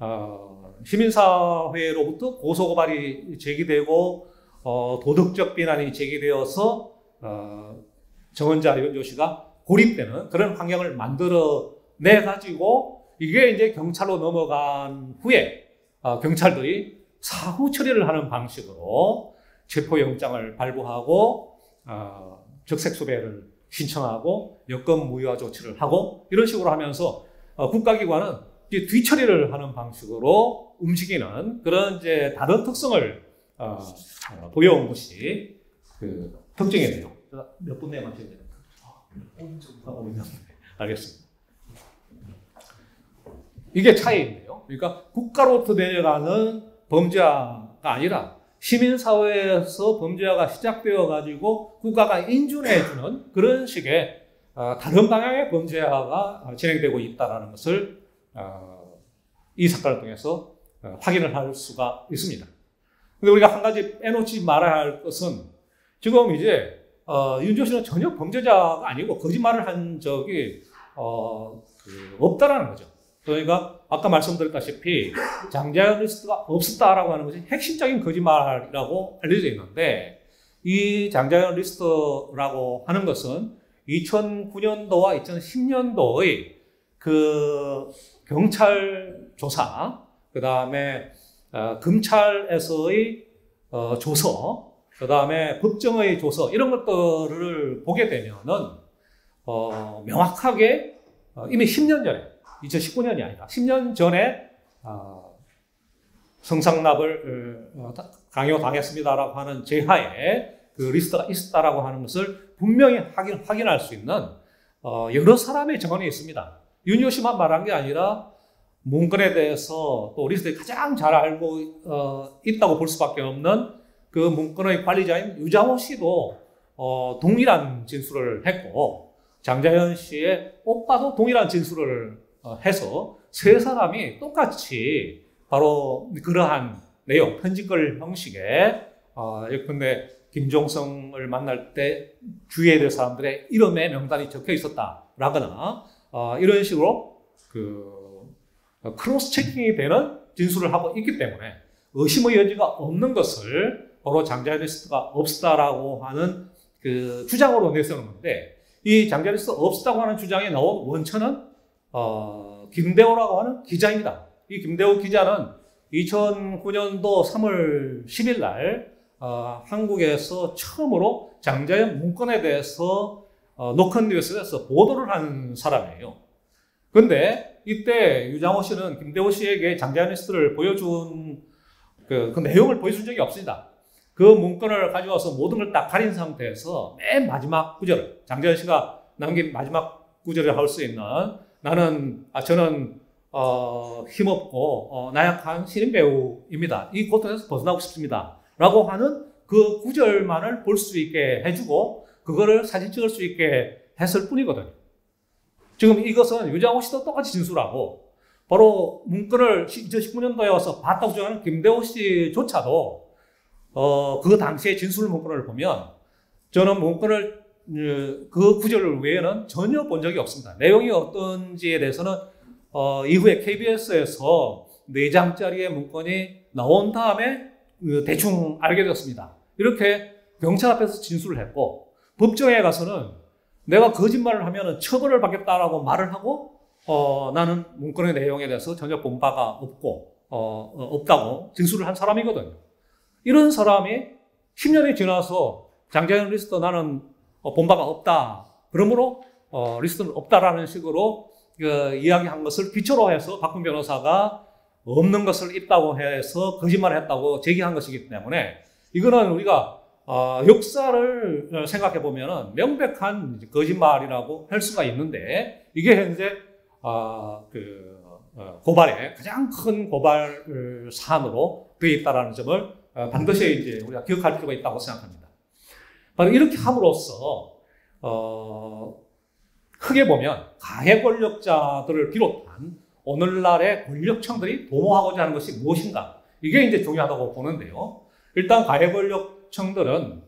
시민사회로부터 고소고발이 제기되고 도덕적 비난이 제기되어서 정언자 윤주호 씨가 고립되는 그런 환경을 만들어내 가지고 이게 이제 경찰로 넘어간 후에 경찰들이 사후 처리를 하는 방식으로 체포영장을 발부하고 적색수배를 신청하고 여권 무효화 조치를 하고 이런 식으로 하면서 국가기관은 이제 뒤처리를 하는 방식으로 움직이는 그런 이제 다른 특성을 보여온 것이 그 특징이네요. 몇 분 내에 맞춰야 됩니까? 5분. 알겠습니다. 이게 차이인데요. 그러니까 국가로부터 내려가는 범죄가 아니라 시민사회에서 범죄가 시작되어 가지고 국가가 인준해주는 그런 식의 다른 방향의 범죄가 진행되고 있다는 것을 이 사건을 통해서 확인을 할 수가 있습니다. 근데 우리가 한 가지 빼놓지 말아야 할 것은 지금 이제 윤주호 씨는 전혀 범죄자가 아니고 거짓말을 한 적이 없다라는 거죠. 그러니까 아까 말씀드렸다시피 장자연 리스트가 없었다라고 하는 것이 핵심적인 거짓말이라고 알려져 있는데 이 장자연 리스트라고 하는 것은 2009년도와 2010년도의 그 경찰 조사, 그 다음에 검찰에서의 조서, 그 다음에 법정의 조서 이런 것들을 보게 되면은 명확하게 이미 10년 전에 2019년이 아니라 10년 전에 성상납을 강요당했습니다라고 하는 제하에 그 리스트가 있었다라고 하는 것을 분명히 확인할 수 있는 여러 사람의 증언이 있습니다. 윤주호 씨만 말한 게 아니라 문건에 대해서 또 리스트에 가장 잘 알고 있다고 볼 수밖에 없는 그 문건의 관리자인 유장호 씨도 동일한 진술을 했고 장자연 씨의 오빠도 동일한 진술을 해서 세 사람이 똑같이 바로 그러한 내용, 편집글 형식의 예컨대 김종성을 만날 때 주의해야 될 사람들의 이름의 명단이 적혀 있었다라거나 이런 식으로 그 크로스 체킹이 되는 진술을 하고 있기 때문에 의심의 여지가 없는 것을 바로 장자연 리스트가 없었다라고 하는 그 주장으로 내세우는데 이 장자연 리스트 없었다고 하는 주장에 나온 원천은 김대호라고 하는 기자입니다. 이 김대호 기자는 2009년도 3월 10일 날 한국에서 처음으로 장자연 문건에 대해서 노컷 뉴스에서 보도를 한 사람이에요. 그런데 이때 유장호 씨는 김대호 씨에게 장자연 리스트를 보여준 그 내용을 보여준 적이 없습니다. 그 문건을 가져와서 모든 걸 딱 가린 상태에서 맨 마지막 구절, 장자연 씨가 남긴 마지막 구절을 할 수 있는 저는 힘없고 나약한 신인 배우입니다. 이 고통에서 벗어나고 싶습니다. 라고 하는 그 구절만을 볼 수 있게 해주고 그거를 사진 찍을 수 있게 했을 뿐이거든요. 지금 이것은 유장호 씨도 똑같이 진술하고 바로 문건을 2019년도에 와서 봤다고 주장하는 김대호 씨조차도 그 당시의 진술 문건을 보면 저는 문건을 그 구절 외에는 전혀 본 적이 없습니다. 내용이 어떤지에 대해서는 이후에 KBS에서 4장짜리의 문건이 나온 다음에 대충 알게 되었습니다. 이렇게 경찰 앞에서 진술을 했고 법정에 가서는 내가 거짓말을 하면 처벌을 받겠다라고 말을 하고 나는 문건의 내용에 대해서 전혀 본 바가 없다고 진술을 한 사람이거든요. 이런 사람이 10년이 지나서 장자연 리스트 나는 본 바가 없다. 그러므로 리스트는 없다라는 식으로 이야기한 것을 기초로 해서 박훈 변호사가 없는 것을 있다고 해서 거짓말을 했다고 제기한 것이기 때문에 이거는 우리가 역사를 생각해 보면 명백한 거짓말이라고 할 수가 있는데 이게 현재 고발의 가장 큰 고발 사안으로 되어 있다는 점을 반드시 이제 우리가 기억할 필요가 있다고 생각합니다. 바로 이렇게 함으로써 크게 보면 가해 권력자들을 비롯한 오늘날의 권력층들이 도모하고자 하는 것이 무엇인가? 이게 이제 중요하다고 보는데요. 일단 가해 권력층들은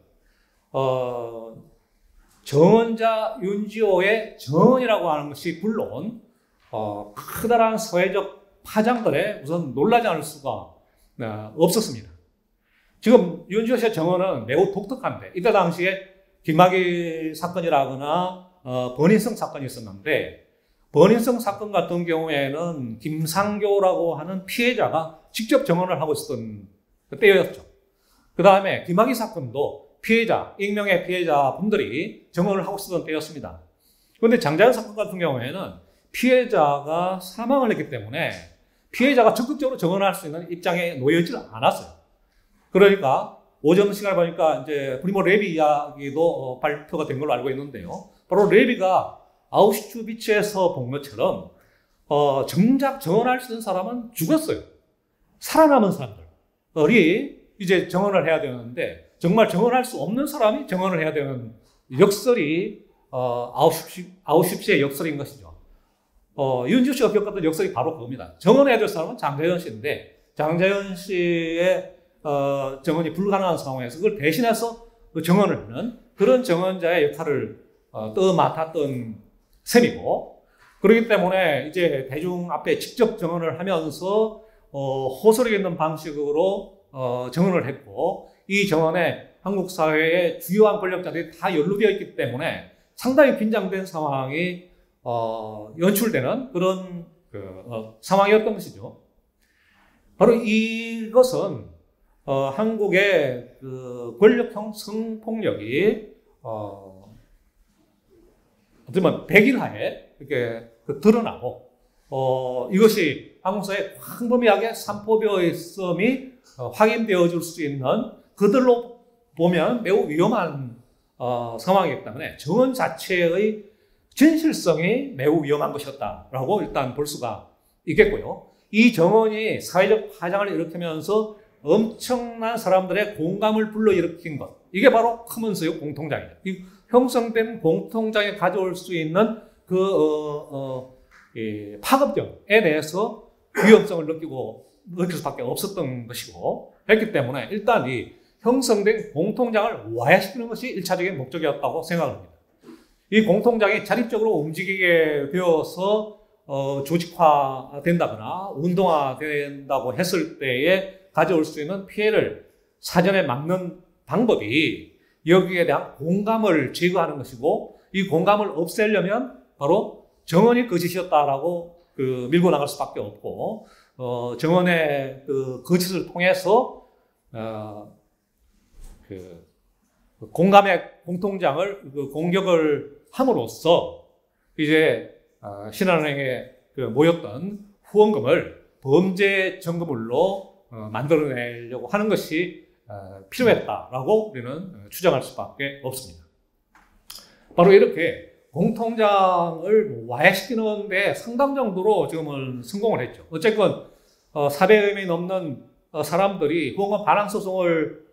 정은자 윤지호의 정언이라고 하는 것이 물론 커다란 사회적 파장들에 우선 놀라지 않을 수가 없었습니다. 지금 윤지호 씨의 정언은 매우 독특한데 이때 당시에 김학의 사건이라거나 버닝썬 사건이 있었는데 버닝썬 사건 같은 경우에는 김상교라고 하는 피해자가 직접 정언을 하고 있었던 때였죠. 그 다음에 김학의 사건도 익명의 피해자분들이 정언을 하고 있었던 때였습니다. 그런데 장자연 사건 같은 경우에는 피해자가 사망을 했기 때문에 피해자가 적극적으로 정언할 수 있는 입장에 놓여있지 않았어요. 그러니까 오전 시간에 보니까 이제 프리모 레비 이야기도 발표가 된 걸로 알고 있는데요. 바로 레비가 아우슈비츠에서 본 것처럼 정작 정언할 수 있는 사람은 죽었어요. 살아남은 사람들이 이제 정언을 해야 되는데 정말 정언할 수 없는 사람이 정언을 해야 되는 역설이 아우슈비츠의 역설인 것이죠. 윤지호 씨가 겪었던 역설이 바로 그겁니다. 정언해야 될 사람은 장자연 씨인데 장자연 씨의 정언이 불가능한 상황에서 그걸 대신해서 정언을 하는 그런 정언자의 역할을 맡았던 셈이고, 그렇기 때문에 이제 대중 앞에 직접 정언을 하면서 호소력 있는 방식으로 정언을 했고, 이 정언에 한국 사회의 주요한 권력자들이 다 연루되어 있기 때문에 상당히 긴장된 상황이 연출되는 그런 상황이었던 것이죠. 바로 이것은 한국의 권력형 성폭력이 어쩌면 백일하에 이렇게 드러나고 이것이 한국 사회에 광범위하게 산포되어 있음이 확인되어질 수 있는 그들로 보면 매우 위험한 상황이기 때문에 정언 자체의 진실성이 매우 위험한 것이었다라고 일단 볼 수가 있겠고요. 이 정언이 사회적 파장을 일으키면서 엄청난 사람들의 공감을 불러일으킨 것, 이게 바로 커먼스의 공통장이죠. 이 형성된 공통장에 가져올 수 있는 파급력에 대해서 위험성을 느낄 수밖에 없었던 것이고, 했기 때문에 일단 이 형성된 공통장을 와해시키는 것이 1차적인 목적이었다고 생각합니다. 이 공통장이 자립적으로 움직이게 되어서 조직화된다거나 운동화된다고 했을 때에 가져올 수 있는 피해를 사전에 막는 방법이 여기에 대한 공감을 제거하는 것이고, 이 공감을 없애려면 바로 정언이 거짓이었다라고 밀고 나갈 수밖에 없고, 정언의 거짓을 통해서 그 공감의 공통장을 공격을 함으로써 이제 신한은행에 모였던 후원금을 범죄 증거물로 만들어내려고 하는 것이 필요했다라고 우리는 추정할 수밖에 없습니다. 바로 이렇게 공통장을 와해시키는 데 상당 정도로 지금은 성공을 했죠. 어쨌건 400명이 넘는 사람들이 후원금 반환 소송을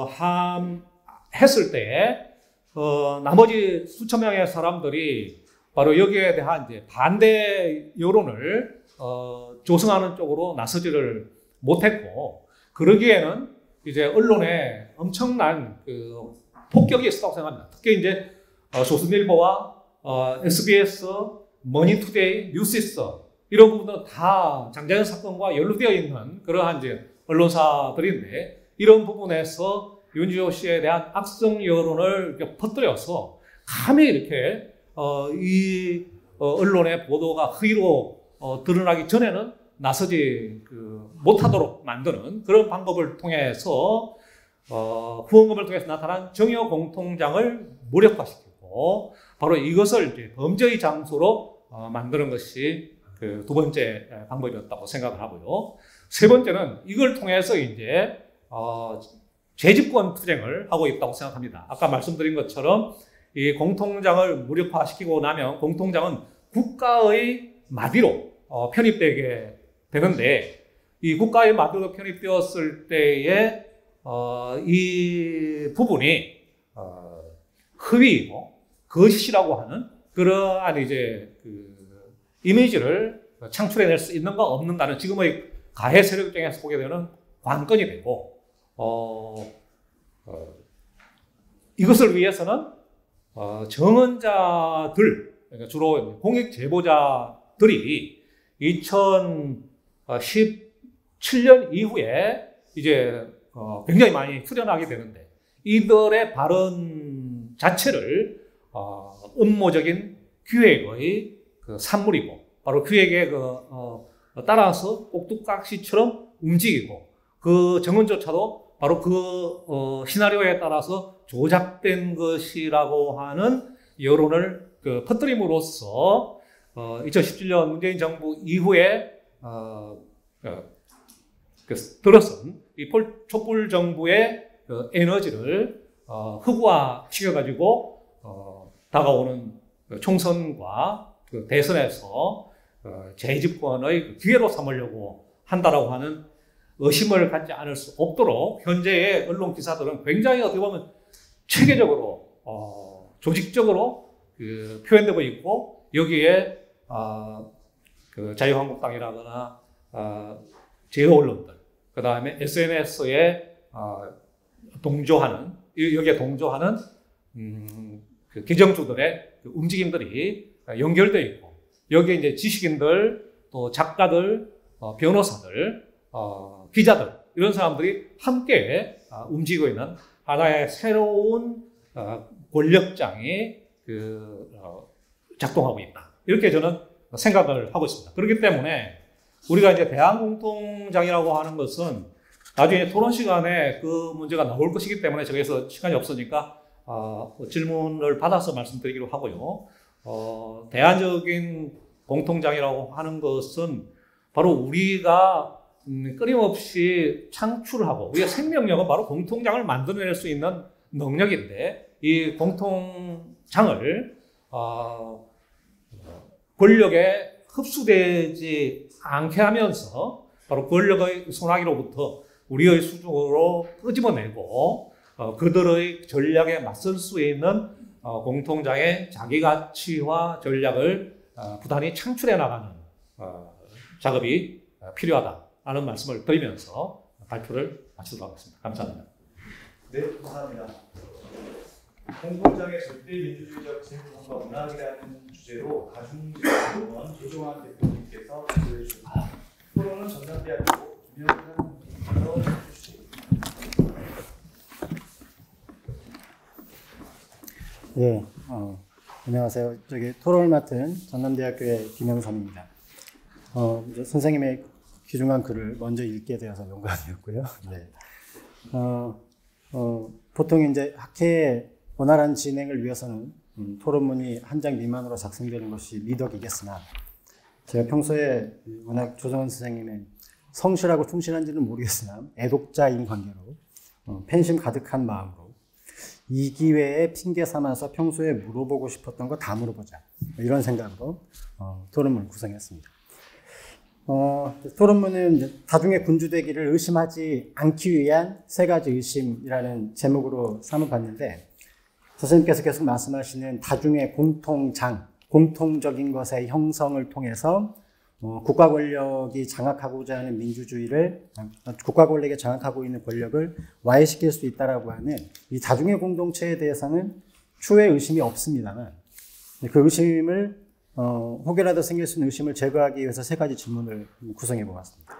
했을 때 나머지 수천 명의 사람들이 바로 여기에 대한 이제 반대 여론을 조성하는 쪽으로 나서지를 못했고, 그러기에는 이제 언론에 엄청난 그 폭격이 있었다고 생각합니다. 특히 이제 조선일보와 SBS, 머니투데이, 뉴시스 이런 부분은 다 장자연 사건과 연루되어 있는 그러한 이제 언론사들인데, 이런 부분에서 윤주호 씨에 대한 악성 여론을 이렇게 퍼뜨려서 감히 이렇게 이 언론의 보도가 허위로 드러나기 전에는 나서지 못하도록 만드는 그런 방법을 통해서 후원금을 통해서 나타난 정여 공통장을 무력화시키고, 바로 이것을 이제 범죄의 장소로 만드는 것이 그 두 번째 방법이었다고 생각을 하고요. 세 번째는 이걸 통해서 이제 재집권 투쟁을 하고 있다고 생각합니다. 아까 말씀드린 것처럼 이 공통장을 무력화시키고 나면 공통장은 국가의 마디로 편입되게 되는데, 이 국가의 마디로 편입되었을 때에 이 부분이 허위이고 거짓이라고 하는 그러한 이제 이미지를 창출해낼 수 있는가 없는가는 지금의 가해 세력 입장에서 보게 되는 관건이 되고, 이것을 위해서는 정언자들, 그러니까 주로 공익 제보자들이 2017년 이후에 이제 굉장히 많이 출연하게 되는데, 이들의 발언 자체를 음모적인 기획의 산물이고, 바로 기획에 따라서 꼭두각시처럼 움직이고, 그 정언조차도 바로 그 시나리오에 따라서 조작된 것이라고 하는 여론을 퍼뜨림으로써 2017년 문재인 정부 이후에 들어선 이 촛불 정부의 에너지를 흑화시켜가지고 다가오는 총선과 대선에서 재집권의 기회로 삼으려고 한다라고 하는 의심을 갖지 않을 수 없도록 현재의 언론 기사들은 굉장히 어떻게 보면 체계적으로 조직적으로 표현되고 있고, 여기에 자유한국당이라거나 제휴 언론들, 그 다음에 SNS에 동조하는, 여기에 동조하는 기정주들의 움직임들이 연결되어 있고, 여기에 이제 지식인들, 또 작가들, 변호사들, 기자들, 이런 사람들이 함께 움직이고 있는 하나의 새로운 권력장이 작동하고 있다, 이렇게 저는 생각을 하고 있습니다. 그렇기 때문에 우리가 이제 대한공통장이라고 하는 것은 나중에 토론 시간에 그 문제가 나올 것이기 때문에 저기서 시간이 없으니까 질문을 받아서 말씀드리기로 하고요. 대안적인 공통장이라고 하는 것은 바로 우리가 끊임없이 창출하고, 우리의 생명력은 바로 공통장을 만들어낼 수 있는 능력인데, 이 공통장을 권력에 흡수되지 않게 하면서 바로 권력의 손아귀로부터 우리의 수중으로 끄집어내고 그들의 전략에 맞설 수 있는 공통장의 자기가치화 전략을 부단히 창출해 나가는 작업이 필요하다라는 말씀을 드리면서 발표를 마치도록 하겠습니다. 감사합니다. 네, 감사합니다. 공통장의 절대민주주의적 재구성과 문학이라는 주제로 가중대학원 조종환 대표님께서 발표해 주셨습니다. 토론은 전남대학교 김영선 교수님께서 해주시겠습니다. 네, 안녕하세요. 토론을 맡은 전남대학교의 김영선입니다. 선생님의 귀중한 글을 먼저 읽게 되어서 영광이었고요. 네. 보통 이제 학회의 원활한 진행을 위해서는 토론문이 한 장 미만으로 작성되는 것이 미덕이겠으나 제가 평소에 워낙 조정원 선생님의 성실하고 충실한지는 모르겠으나 애독자인 관계로 팬심 가득한 마음으로 이 기회에 핑계 삼아서 평소에 물어보고 싶었던 거 다 물어보자 이런 생각으로 토론문을 구성했습니다. 토론문은 다중의 군주되기를 의심하지 않기 위한 세 가지 의심이라는 제목으로 삼아봤는데 선생님께서 계속 말씀하시는 다중의 공통장, 공통적인 것의 형성을 통해서 국가 권력이 장악하고자 하는 민주주의를, 국가 권력이 장악하고 있는 권력을 와해시킬 수 있다라고 하는 이 다중의 공동체에 대해서는 추후에 의심이 없습니다만 그 의심을 혹여라도 생길 수 있는 의심을 제거하기 위해서 세 가지 질문을 구성해 보았습니다.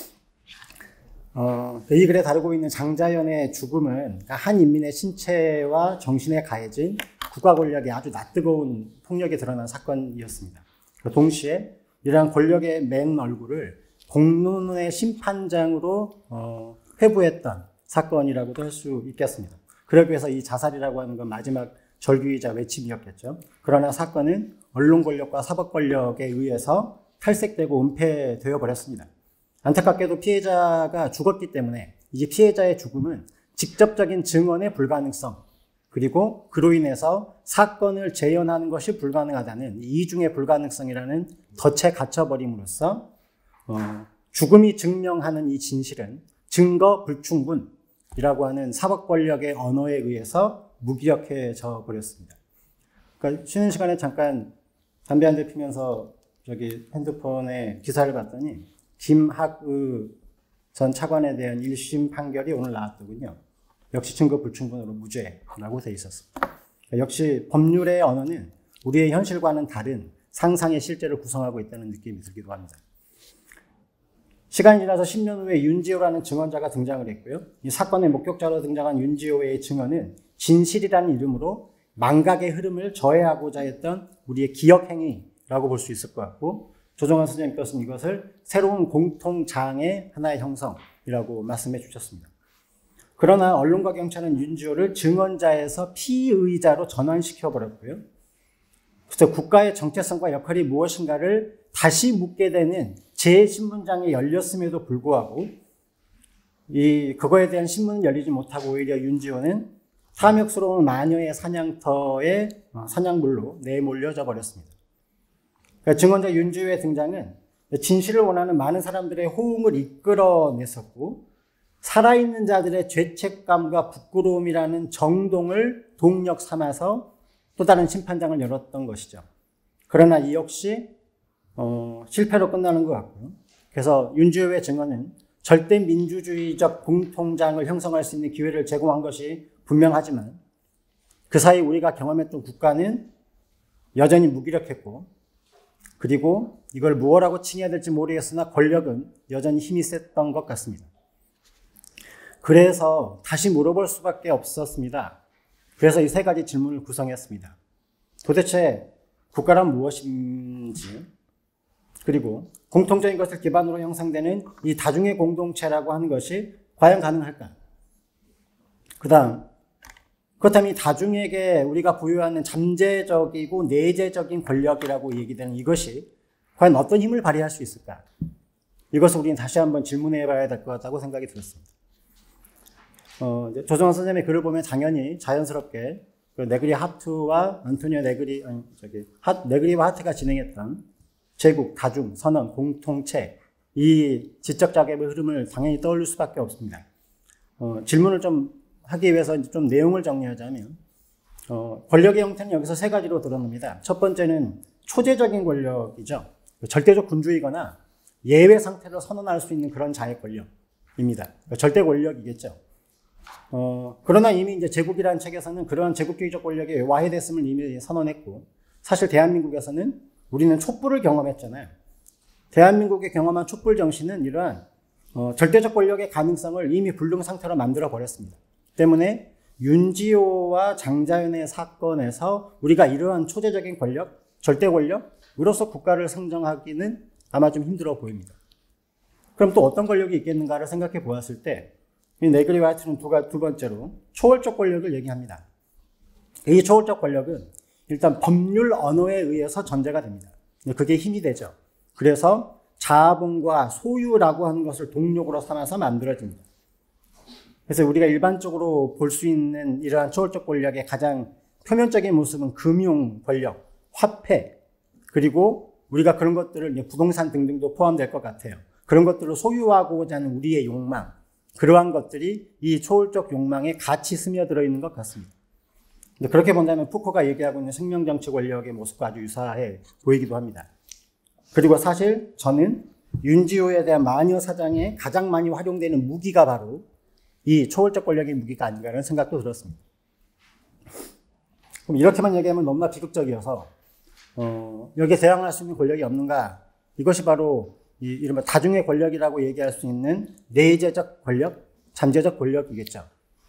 이 글에 다루고 있는 장자연의 죽음은 한 인민의 신체와 정신에 가해진 국가 권력의 아주 낯뜨거운 폭력이 드러난 사건이었습니다. 동시에 이러한 권력의 맨 얼굴을 공론의 심판장으로 회부했던 사건이라고도 할 수 있겠습니다. 그러기 위해서 이 자살이라고 하는 건 마지막 절규이자 외침이었겠죠. 그러나 사건은 언론 권력과 사법 권력에 의해서 탈색되고 은폐되어 버렸습니다. 안타깝게도 피해자가 죽었기 때문에 이제 피해자의 죽음은 직접적인 증언의 불가능성 그리고 그로 인해서 사건을 재현하는 것이 불가능하다는 이중의 불가능성이라는 덫에 갇혀버림으로써 죽음이 증명하는 이 진실은 증거 불충분이라고 하는 사법 권력의 언어에 의해서 무기력해져 버렸습니다. 그러니까 쉬는 시간에 잠깐 담배 한 대 피면서 저기 핸드폰에 기사를 봤더니 김학의 전 차관에 대한 1심 판결이 오늘 나왔더군요. 역시 증거 불충분으로 무죄라고 돼 있었습니다. 그러니까 역시 법률의 언어는 우리의 현실과는 다른 상상의 실제를 구성하고 있다는 느낌이 들기도 합니다. 시간이 지나서 10년 후에 윤지호라는 증언자가 등장을 했고요. 이 사건의 목격자로 등장한 윤지호의 증언은 진실이라는 이름으로 망각의 흐름을 저해하고자 했던 우리의 기억행위라고 볼 수 있을 것 같고 조정환 선생님께서는 이것을 새로운 공통장의 하나의 형성이라고 말씀해 주셨습니다. 그러나 언론과 경찰은 윤지호를 증언자에서 피의자로 전환시켜버렸고요. 그래서 국가의 정체성과 역할이 무엇인가를 다시 묻게 되는 재신문장이 열렸음에도 불구하고 그거에 대한 신문은 열리지 못하고 오히려 윤지호는 탐욕스러운 마녀의 사냥터의 사냥물로 내몰려져 버렸습니다. 그러니까 증언자 윤지호의 등장은 진실을 원하는 많은 사람들의 호응을 이끌어냈었고 살아있는 자들의 죄책감과 부끄러움이라는 정동을 동력 삼아서 또 다른 심판장을 열었던 것이죠. 그러나 이 역시 실패로 끝나는 것 같고요. 그래서 윤지호의 증언은 절대 민주주의적 공통장을 형성할 수 있는 기회를 제공한 것이 분명하지만 그 사이 우리가 경험했던 국가는 여전히 무기력했고 그리고 이걸 무엇라고 칭해야 될지 모르겠으나 권력은 여전히 힘이 셌던 것 같습니다. 그래서 다시 물어볼 수밖에 없었습니다. 그래서 이 세 가지 질문을 구성했습니다. 도대체 국가란 무엇인지 그리고 공통적인 것을 기반으로 형성되는 이 다중의 공동체라고 하는 것이 과연 가능할까? 그렇다면 이 다중에게 우리가 부여하는 잠재적이고 내재적인 권력이라고 얘기되는 이것이 과연 어떤 힘을 발휘할 수 있을까? 이것을 우리는 다시 한번 질문해 봐야 될 것 같다고 생각이 들었습니다. 조정환 선생님의 글을 보면 당연히 자연스럽게 네그리 하트와 안토니오 네그리와 하트가 진행했던 제국, 다중, 선언, 공통체 이 지적 자ገብ의 흐름을 당연히 떠올릴 수밖에 없습니다. 질문을 좀 하기 위해서 좀 내용을 정리하자면 권력의 형태는 여기서 세 가지로 드러납니다. 첫 번째는 초재적인 권력이죠. 절대적 군주이거나 예외 상태를 선언할 수 있는 그런 자의 권력입니다. 절대 권력이겠죠. 그러나 이미 이제 제국이라는 책에서는 그러한 제국주의적 권력이 와해됐음을 이미 선언했고 사실 대한민국에서는 우리는 촛불을 경험했잖아요. 대한민국이 경험한 촛불 정신은 이러한 절대적 권력의 가능성을 이미 불능 상태로 만들어 버렸습니다. 때문에 윤지호와 장자연의 사건에서 우리가 이러한 초재적인 권력, 절대 권력으로서 국가를 상정하기는 아마 좀 힘들어 보입니다. 그럼 또 어떤 권력이 있겠는가를 생각해 보았을 때 이 네그리 화이트는 두 번째로 초월적 권력을 얘기합니다. 이 초월적 권력은 일단 법률 언어에 의해서 전제가 됩니다. 그게 힘이 되죠. 그래서 자본과 소유라고 하는 것을 동력으로 삼아서 만들어집니다. 그래서 우리가 일반적으로 볼 수 있는 이러한 초월적 권력의 가장 표면적인 모습은 금융 권력, 화폐, 그리고 우리가 그런 것들을 부동산 등등도 포함될 것 같아요. 그런 것들을 소유하고자 하는 우리의 욕망, 그러한 것들이 이 초월적 욕망에 같이 스며들어 있는 것 같습니다. 그렇게 본다면 푸코가 얘기하고 있는 생명정치 권력의 모습과 아주 유사해 보이기도 합니다. 그리고 사실 저는 윤지호에 대한 마녀 사장에 가장 많이 활용되는 무기가 바로 이 초월적 권력의 무기가 아닌가라는 생각도 들었습니다. 그럼 이렇게만 얘기하면 너무나 비극적이어서 여기에 대항할 수 있는 권력이 없는가? 이것이 바로 이른바 다중의 권력이라고 얘기할 수 있는 내재적 권력, 잠재적 권력이겠죠.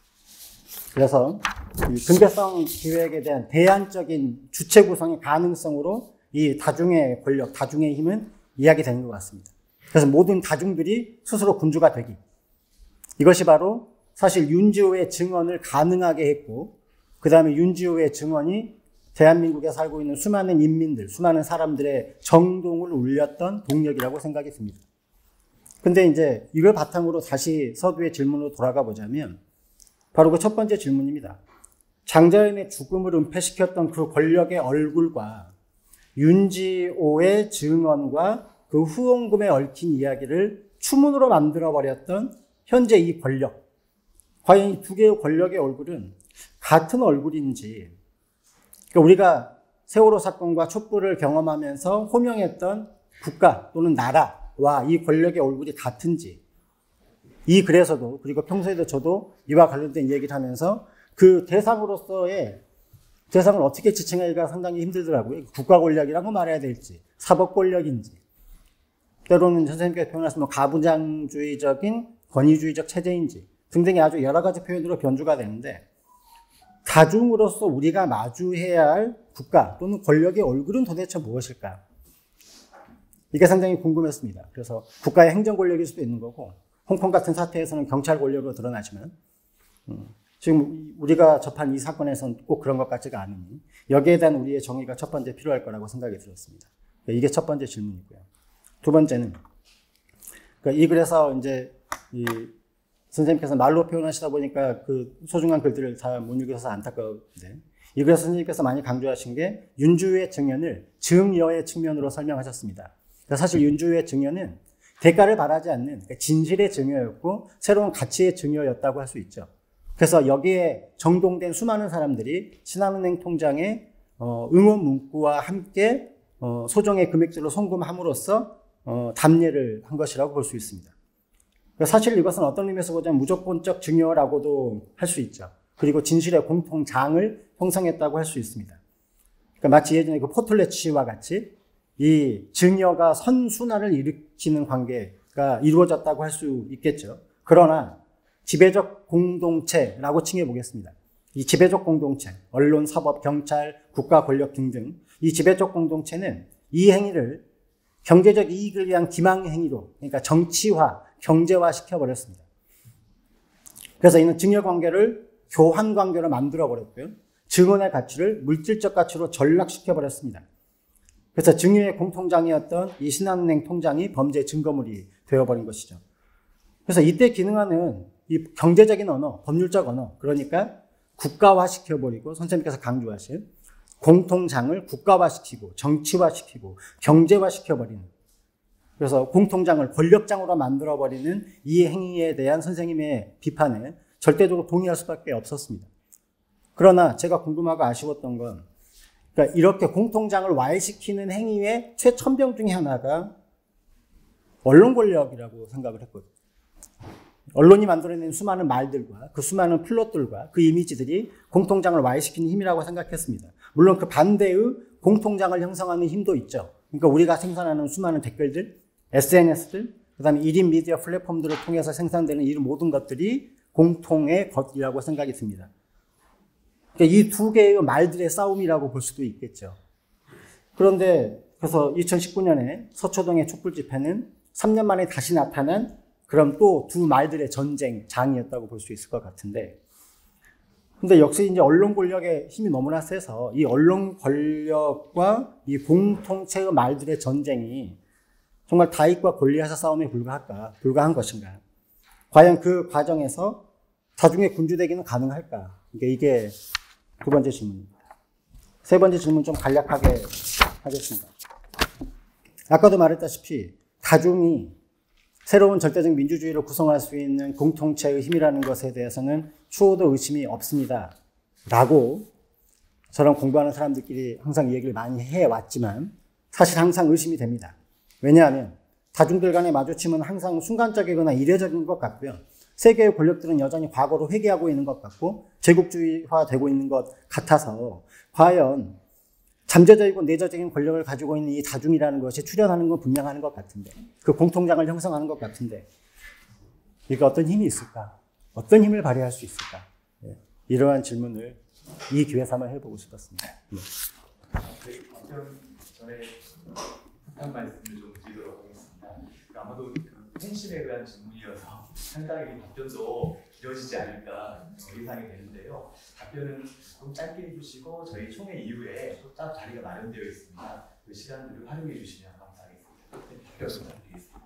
그래서 근대성 기획에 대한 대안적인 주체 구성의 가능성으로 이 다중의 권력, 다중의 힘은 이야기되는 것 같습니다. 그래서 모든 다중들이 스스로 군주가 되기. 이것이 바로 사실 윤지호의 증언을 가능하게 했고, 그 다음에 윤지호의 증언이 대한민국에 살고 있는 수많은 인민들, 수많은 사람들의 정동을 울렸던 동력이라고 생각이 듭니다. 근데 이제 이걸 바탕으로 다시 서두의 질문으로 돌아가 보자면 바로 그 첫 번째 질문입니다. 장자연의 죽음을 은폐시켰던 그 권력의 얼굴과 윤지호의 증언과 그 후원금에 얽힌 이야기를 추문으로 만들어버렸던 현재 이 권력. 과연 이 두 개의 권력의 얼굴은 같은 얼굴인지, 그러니까 우리가 세월호 사건과 촛불을 경험하면서 호명했던 국가 또는 나라와 이 권력의 얼굴이 같은지, 이 글에서도, 그리고 평소에도 저도 이와 관련된 얘기를 하면서 그 대상으로서의 대상을 어떻게 지칭하기가 상당히 힘들더라고요. 국가 권력이라고 말해야 될지, 사법 권력인지, 때로는 선생님께서 표현하신 가부장주의적인 권위주의적 체제인지 등등의 아주 여러 가지 표현으로 변주가 되는데, 다중으로서 우리가 마주해야 할 국가 또는 권력의 얼굴은 도대체 무엇일까? 이게 상당히 궁금했습니다. 그래서 국가의 행정 권력일 수도 있는 거고, 홍콩 같은 사태에서는 경찰 권력으로 드러나지만, 지금 우리가 접한 이 사건에서는 꼭 그런 것 같지가 않으니 여기에 대한 우리의 정의가 첫 번째 필요할 거라고 생각이 들었습니다. 이게 첫 번째 질문이고요. 두 번째는, 그러니까 이 글에서 이제 선생님께서 말로 표현하시다 보니까 그 소중한 글들을 다 못 읽어서 안타까운데, 이 글에서 선생님께서 많이 강조하신 게 윤주의 증언을 증여의 측면으로 설명하셨습니다. 그러니까 사실 윤주의 증언은 대가를 바라지 않는, 그러니까 진실의 증여였고 새로운 가치의 증여였다고 할 수 있죠. 그래서 여기에 정동된 수많은 사람들이 신한은행 통장에 응원 문구와 함께 소정의 금액들로 송금함으로써 담례를 한 것이라고 볼 수 있습니다. 사실 이것은 어떤 의미에서 보자면 무조건적 증여라고도 할 수 있죠. 그리고 진실의 공통장을 형성했다고 할 수 있습니다. 그러니까 마치 예전에 그 포틀레치와 같이 이 증여가 선순환을 일으키는 관계가 이루어졌다고 할 수 있겠죠. 그러나 지배적 공동체라고 칭해 보겠습니다. 이 지배적 공동체, 언론, 사법, 경찰, 국가 권력 등등 이 지배적 공동체는 이 행위를 경제적 이익을 위한 기망 행위로, 그러니까 정치화, 경제화 시켜버렸습니다. 그래서 이는 증여 관계를 교환 관계로 만들어버렸고요. 증언의 가치를 물질적 가치로 전락시켜버렸습니다. 그래서 증여의 공통장이었던 이 신한은행 통장이 범죄 증거물이 되어버린 것이죠. 그래서 이때 기능하는 이 경제적인 언어, 법률적 언어, 그러니까 국가화시켜버리고 선생님께서 강조하신 공통장을 국가화시키고 정치화시키고 경제화시켜버리는, 그래서 공통장을 권력장으로 만들어버리는 이 행위에 대한 선생님의 비판에 절대적으로 동의할 수밖에 없었습니다. 그러나 제가 궁금하고 아쉬웠던 건, 그러니까 이렇게 공통장을 와해시키는 행위의 최첨병 중에 하나가 언론 권력이라고 생각을 했거든요. 언론이 만들어낸 수많은 말들과 그 수많은 플롯들과 그 이미지들이 공통장을 와해시키는 힘이라고 생각했습니다. 물론 그 반대의 공통장을 형성하는 힘도 있죠. 그러니까 우리가 생산하는 수많은 댓글들, SNS들, 그 다음에 1인 미디어 플랫폼들을 통해서 생산되는 이 모든 것들이 공통의 것이라고 생각이 듭니다. 그러니까 이 두 개의 말들의 싸움이라고 볼 수도 있겠죠. 그런데 그래서 2019년에 서초동의 촛불 집회는 3년 만에 다시 나타난 그럼 또 두 말들의 전쟁장이었다고 볼 수 있을 것 같은데, 근데 역시 이제 언론 권력의 힘이 너무나 세서 이 언론 권력과 이 공통체의 말들의 전쟁이 정말 다윗과 골리앗의 싸움에 불과한 것인가? 과연 그 과정에서 다중의 군주되기는 가능할까? 이게 두 번째 질문입니다. 세 번째 질문 좀 간략하게 하겠습니다. 아까도 말했다시피 다중이 새로운 절대적 민주주의를 구성할 수 있는 공통체의 힘이라는 것에 대해서는 추호도 의심이 없습니다. 라고 저런 공부하는 사람들끼리 항상 이 얘기를 많이 해왔지만 사실 항상 의심이 됩니다. 왜냐하면 다중들 간의 마주침은 항상 순간적이거나 이례적인 것 같고요. 세계의 권력들은 여전히 과거로 회귀하고 있는 것 같고 제국주의화되고 있는 것 같아서 과연 잠재적이고 내재적인 권력을 가지고 있는 이 다중이라는 것이 출현하는 건 분명한 것 같은데, 그 공통장을 형성하는 것 같은데, 이게 어떤 힘이 있을까? 어떤 힘을 발휘할 수 있을까? 이러한 질문을 이 기회 삼아 해보고 싶었습니다. 답변 전에 한 말씀을 좀 드리도록 하겠습니다. 아마도 팬심에 대한 질문이어서 상당히 답변도 길어지지 않을까 예상이 되는데요. 답변은 좀 짧게 해주시고 저희 총회 이후에 또 따로 자리가 마련되어 있습니다. 그 시간들을 활용해 주시면 감사하겠습니다. 네, 그렇습니다. 부탁드리겠습니다.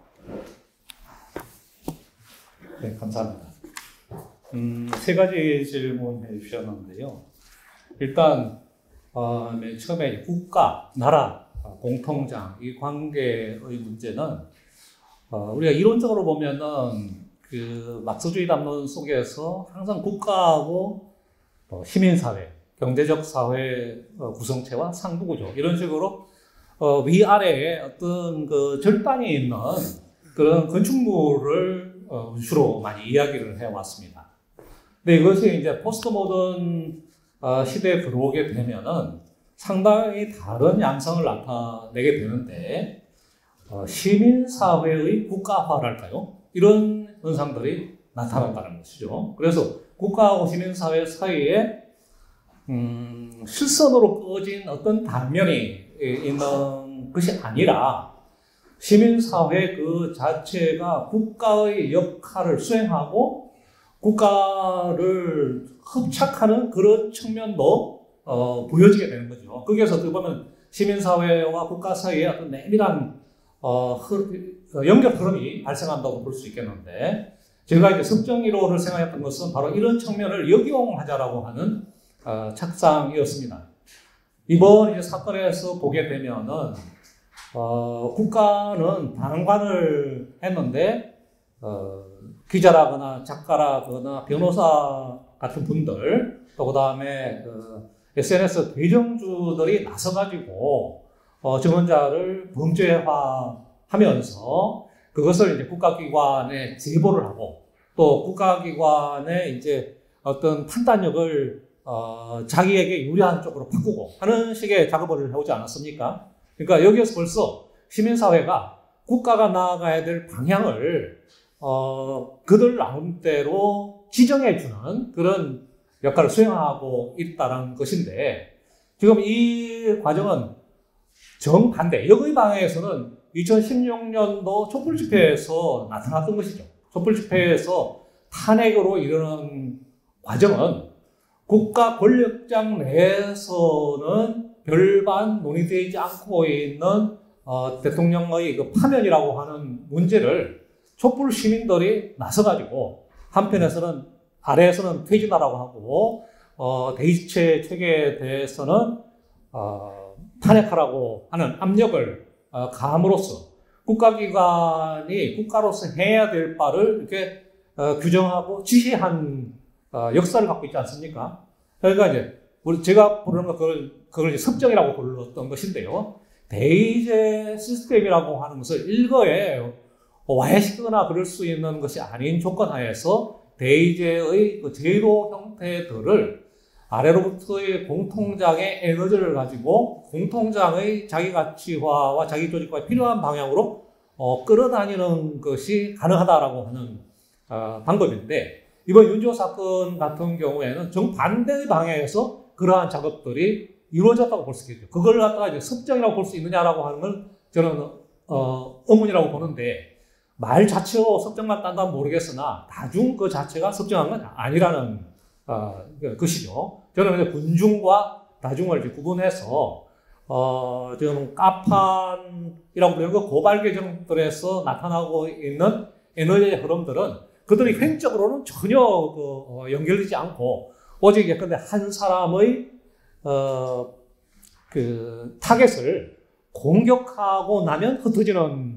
네, 감사합니다. 세 가지 질문해 주셨는데요. 일단 맨 처음에 국가, 나라, 공통장 이 관계의 문제는 우리가 이론적으로 보면은 그 막스주의 담론 속에서 항상 국가하고 시민사회, 경제적 사회 구성체와 상부구조 이런 식으로 위아래에 어떤 그 절단이 있는 그런 건축물을 주로 많이 이야기를 해왔습니다. 근데 이것이 이제 포스트 모던 시대에 들어오게 되면은 상당히 다른 양상을 나타내게 되는데 시민사회의 국가화랄까요? 이런 현상들이 나타난다는 것이죠. 그래서 국가하고 시민사회 사이에 실선으로 꺼진 어떤 단면이 있는 것이 아니라 시민사회 그 자체가 국가의 역할을 수행하고 국가를 흡착하는 그런 측면도 보여지게 되는 거죠. 거기에서 어떻게 보면 시민사회와 국가 사이에 어떤 내밀한 연결 흐름이 발생한다고 볼 수 있겠는데, 제가 이제 석정1호를 생각했던 것은 바로 이런 측면을 역이용하자라고 하는 착상이었습니다. 이번 이제 사건에서 보게 되면은 국가는 방관을 했는데 기자라거나 작가라거나 변호사 같은 분들 또 그다음에 SNS 대정주들이 나서가지고 증언자를 범죄화하면서 그것을 이제 국가기관에 제보를 하고 또 국가기관의 이제 어떤 판단력을 자기에게 유리한 쪽으로 바꾸고 하는 식의 작업을 해오지 않았습니까? 그러니까 여기에서 벌써 시민사회가 국가가 나아가야 될 방향을 그들 나름대로 지정해주는 그런 역할을 수행하고 있다는 것인데, 지금 이 과정은 정반대, 역의 방향에서는 2016년도 촛불 집회에서 나타났던 것이죠. 촛불 집회에서 탄핵으로 이르는 과정은 국가 권력장 내에서는 별반 논의되지 않고 있는 대통령의 그 파면이라고 하는 문제를 촛불 시민들이 나서가지고 한편에서는 아래에서는 퇴진하라고 하고 대의체 체계에 대해서는 탄핵하라고 하는 압력을 가함으로써 국가기관이 국가로서 해야 될 바를 이렇게 규정하고 지시한 역사를 갖고 있지 않습니까? 그러니까 이제 제가 부르는 거 그걸 이제 섭정이라고 불렀던 것인데요. 대의제 시스템이라고 하는 것을 일거에 와해시키거나 그럴 수 있는 것이 아닌 조건 하에서 대의제의 그 제도 형태들을 아래로부터의 공통장의 에너지를 가지고 공통장의 자기 가치화와 자기 조직화에 필요한 방향으로 끌어다니는 것이 가능하다라고 하는 방법인데, 이번 윤지호 사건 같은 경우에는 정반대의 방향에서 그러한 작업들이 이루어졌다고 볼 수 있겠죠. 그걸 갖다가 이제 섭정이라고 볼 수 있느냐라고 하는 건 저는 의문이라고 보는데, 말 자체로 섭정만 딴다면 모르겠으나 다중 그 자체가 섭정한 건 아니라는 것이죠. 저는 이제 군중과 다중을 이제 구분해서 지금 까판이라고 부르는 그 고발 계정들에서 나타나고 있는 에너지의 흐름들은 그들이 횡적으로는 전혀 연결되지 않고 오직 예컨대 한 사람의 그 타겟을 공격하고 나면 흩어지는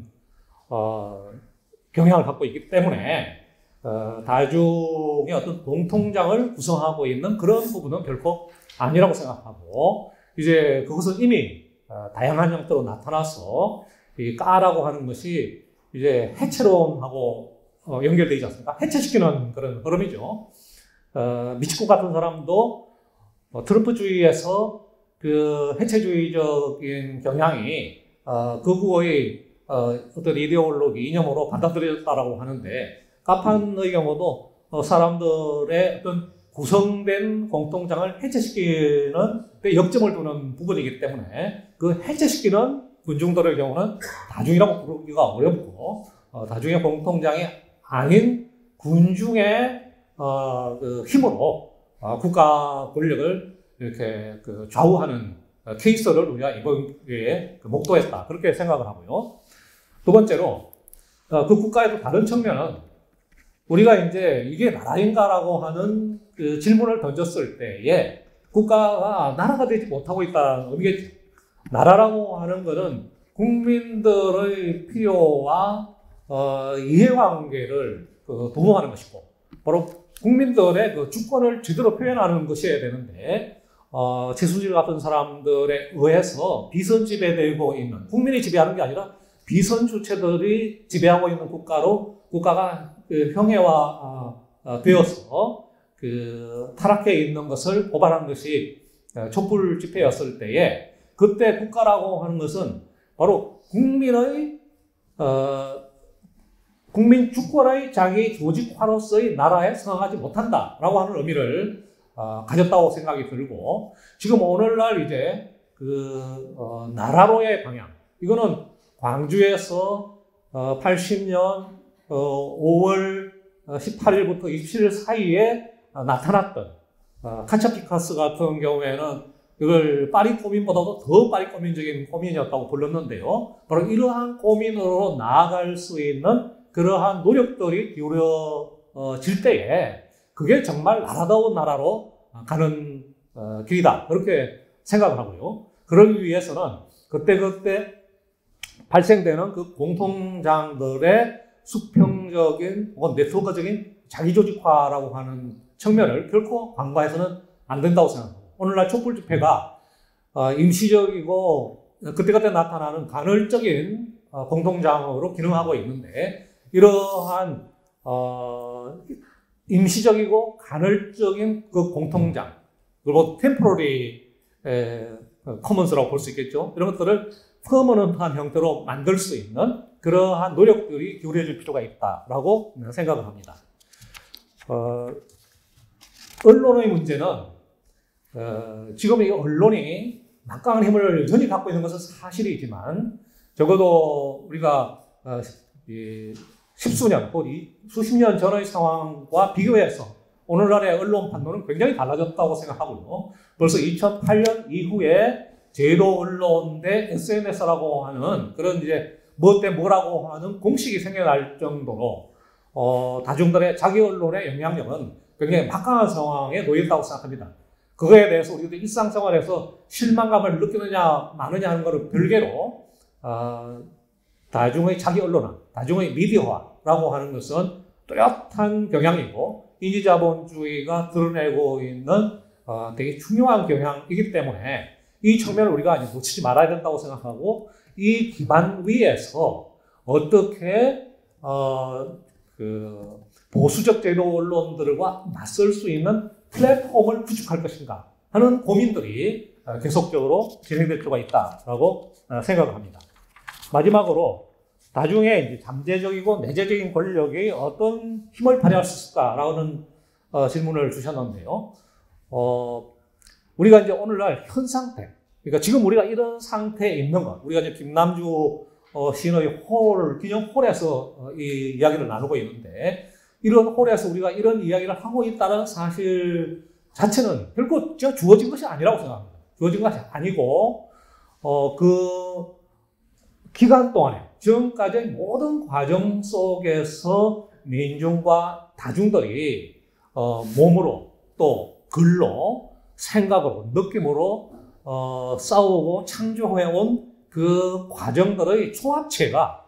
경향을 갖고 있기 때문에 다중의 어떤 공통장을 구성하고 있는 그런 부분은 결코 아니라고 생각하고 이제 그것은 이미 다양한 형태로 나타나서 이 까라고 하는 것이 이제 해체론하고 연결되어 있지 않습니까? 해체시키는 그런 흐름이죠. 미치코 같은 사람도 트럼프주의에서 그 해체주의적인 경향이 극우의 어떤 이데올로기, 이념으로 받아들여졌다라고 하는데 까판의 경우도 사람들의 어떤 구성된 공통장을 해체시키는 데 역점을 두는 부분이기 때문에 그 해체시키는 군중들의 경우는 다중이라고 부르기가 어렵고 다중의 공통장이 아닌 군중의 그 힘으로 국가 권력을 이렇게 그 좌우하는 케이스를 우리가 이번 기회에 목도했다 그렇게 생각을 하고요. 두 번째로 그 국가의 또 다른 측면은 우리가 이제 이게 나라인가라고 하는 그 질문을 던졌을 때에 국가가 나라가 되지 못하고 있다는 의미겠죠. 나라라고 하는 것은 국민들의 필요와 이해관계를 도모하는 것이고 바로 국민들의 그 주권을 제대로 표현하는 것이어야 되는데 최순실 같은 사람들에 의해서 비선 지배되고 있는 국민이 지배하는 게 아니라 비선 주체들이 지배하고 있는 국가가 그 형해화 되어서 그 타락해 있는 것을 고발한 것이 촛불 집회였을 때에 그때 국가라고 하는 것은 바로 국민의 국민 주권의 자기 조직화로서의 나라에 성하지 못한다라고 하는 의미를 가졌다고 생각이 들고 지금 오늘날 이제 그 나라로의 방향 이거는 광주에서 80년 5월 18일부터 27일 사이에 나타났던 카차피카스 같은 경우에는 이걸 파리 고민보다도 더 파리 고민적인 고민이었다고 불렀는데요. 바로 이러한 고민으로 나아갈 수 있는 그러한 노력들이 기울어질 때에 그게 정말 나라다운 나라로 가는 길이다. 그렇게 생각을 하고요. 그러기 위해서는 그때 발생되는 그 공통장들의 수평적인 혹은 네트워크적인 자기조직화라고 하는 측면을 결코 간과해서는 안 된다고 생각합니다. 오늘날 촛불 집회가 임시적이고 그때그때 나타나는 간헐적인 공통장으로 기능하고 있는데 이러한 임시적이고 간헐적인 그 공통장 그리고 템포러리 커먼스라고 볼 수 있겠죠. 이런 것들을 퍼머넌트한 형태로 만들 수 있는 그러한 노력들이 기울여질 필요가 있다라고 생각을 합니다. 언론의 문제는 지금 이 언론이 막강한 힘을 여전히 갖고 있는 것은 사실이지만 적어도 우리가 십수년 혹은 수십 년 전의 상황과 비교해서 오늘날의 언론 판도는 굉장히 달라졌다고 생각하고요. 벌써 2008년 이후에 제도 언론 대 SNS라고 하는 그런 이제 뭐 때 뭐라고 하는 공식이 생겨날 정도로 다중들의 자기 언론의 영향력은 굉장히 막강한 상황에 놓여 있다고 생각합니다. 그거에 대해서 우리도 일상생활에서 실망감을 느끼느냐 마느냐 하는 것은 별개로 다중의 자기 언론화, 다중의 미디어화라고 하는 것은 뚜렷한 경향이고 인지자본주의가 드러내고 있는 되게 중요한 경향이기 때문에 이 측면을 우리가 놓치지 말아야 된다고 생각하고 이 기반 위에서 어떻게 그 보수적 제도 언론들과 맞설 수 있는 플랫폼을 구축할 것인가 하는 고민들이 계속적으로 진행될 필요가 있다라고 생각을 합니다. 마지막으로 나중에 이제 잠재적이고 내재적인 권력이 어떤 힘을 발휘할 수 있을까라는 질문을 주셨는데요. 우리가 이제 오늘날 현 상태, 그러니까 지금 우리가 이런 상태에 있는 것, 우리가 이제 김남주 시의 홀, 균형 홀에서 이 이야기를 나누고 있는데, 이런 홀에서 우리가 이런 이야기를 하고 있다는 사실 자체는 결코 주어진 것이 아니라고 생각합니다. 주어진 것이 아니고, 그 기간 동안에, 지금까지의 모든 과정 속에서 민중과 다중들이 몸으로 또 글로 생각으로 느낌으로 싸우고 창조해온 그 과정들의 총합체가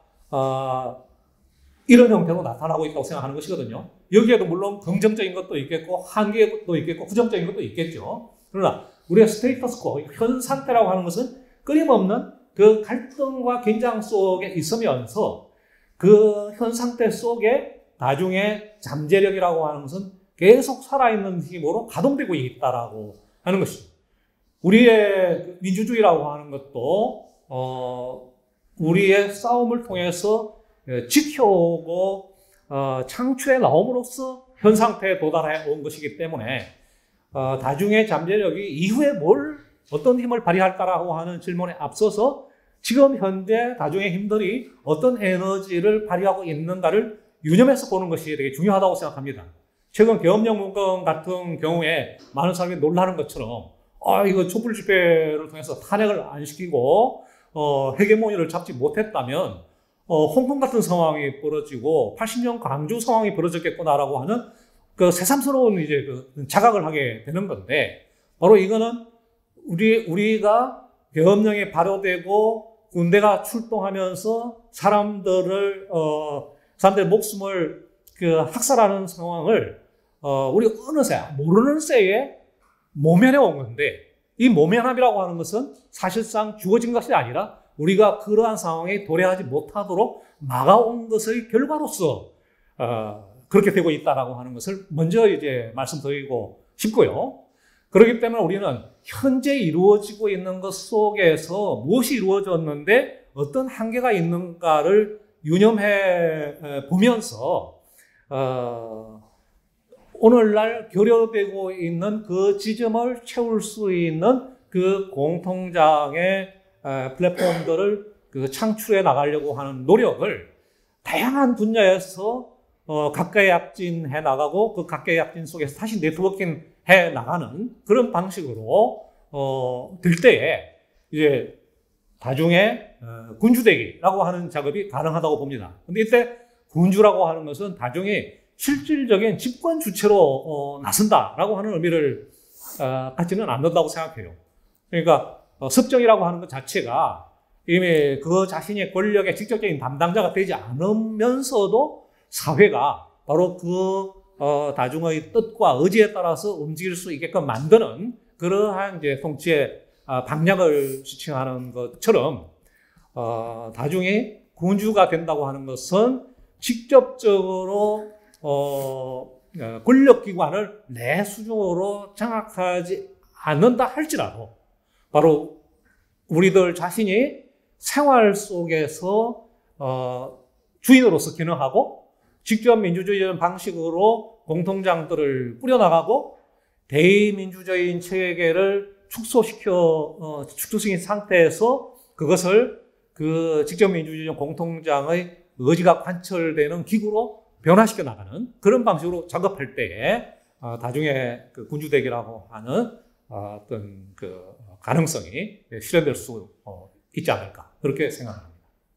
이런 형태로 나타나고 있다고 생각하는 것이거든요. 여기에도 물론 긍정적인 것도 있겠고 한계도 있겠고 부정적인 것도 있겠죠. 그러나 우리의 스테이터스코, 현 상태라고 하는 것은 끊임없는 그 갈등과 긴장 속에 있으면서 그 현 상태 속에 나중에 잠재력이라고 하는 것은 계속 살아있는 힘으로 가동되고 있다라고 하는 것이죠. 우리의 민주주의라고 하는 것도 우리의 싸움을 통해서 지켜오고 창출해 나옴으로써 현 상태에 도달해 온 것이기 때문에 다중의 잠재력이 이후에 어떤 힘을 발휘할까라고 하는 질문에 앞서서 지금 현재 다중의 힘들이 어떤 에너지를 발휘하고 있는가를 유념해서 보는 것이 되게 중요하다고 생각합니다. 최근 계엄령 문건 같은 경우에 많은 사람이 놀라는 것처럼 이거 촛불 집회를 통해서 탄핵을 안 시키고 헤게모니를 잡지 못했다면 홍콩 같은 상황이 벌어지고 80년 광주 상황이 벌어졌겠구나라고 하는 그 새삼스러운 이제 그 자각을 하게 되는 건데, 바로 이거는 우리가 계엄령이 발효되고 군대가 출동하면서 사람들의 목숨을 학살하는 상황을 우리가 어느새 모르는 새에 모면해 온 건데, 이 모면함이라고 하는 것은 사실상 주어진 것이 아니라 우리가 그러한 상황에 도래하지 못하도록 막아온 것의 결과로서 그렇게 되고 있다라고 하는 것을 먼저 이제 말씀드리고 싶고요. 그렇기 때문에 우리는 현재 이루어지고 있는 것 속에서 무엇이 이루어졌는데 어떤 한계가 있는가를 유념해 보면서 오늘날 결여되고 있는 그 지점을 채울 수 있는 그 공통장의 플랫폼들을 창출해 나가려고 하는 노력을 다양한 분야에서 각계의 약진해 나가고 그 각계의 약진 속에서 다시 네트워킹 해 나가는 그런 방식으로 될 때에 이제 다중의 군주되기라고 하는 작업이 가능하다고 봅니다. 근데 이때 군주라고 하는 것은 다중이 실질적인 집권 주체로 나선다라고 하는 의미를 갖지는 않는다고 생각해요. 그러니까 습정이라고 하는 것 자체가 이미 그 자신의 권력의 직접적인 담당자가 되지 않으면서도 사회가 바로 그 다중의 뜻과 의지에 따라서 움직일 수 있게끔 만드는 그러한 이제 통치의 방향을 지칭하는 것처럼 다중이 군주가 된다고 하는 것은 직접적으로 권력기관을 내 수중으로 장악하지 않는다 할지라도 바로 우리들 자신이 생활 속에서 주인으로서 기능하고 직접 민주주의적인 방식으로 공통장들을 꾸려나가고 대의민주적인 체계를 축소시킨 상태에서 그것을 그 직접 민주주의적 공통장의 의지가 관철되는 기구로 변화시켜 나가는 그런 방식으로 작업할 때에 다중의 그 군주대기라고 하는 어떤 그 가능성이 실현될 수 있지 않을까 그렇게 생각합니다.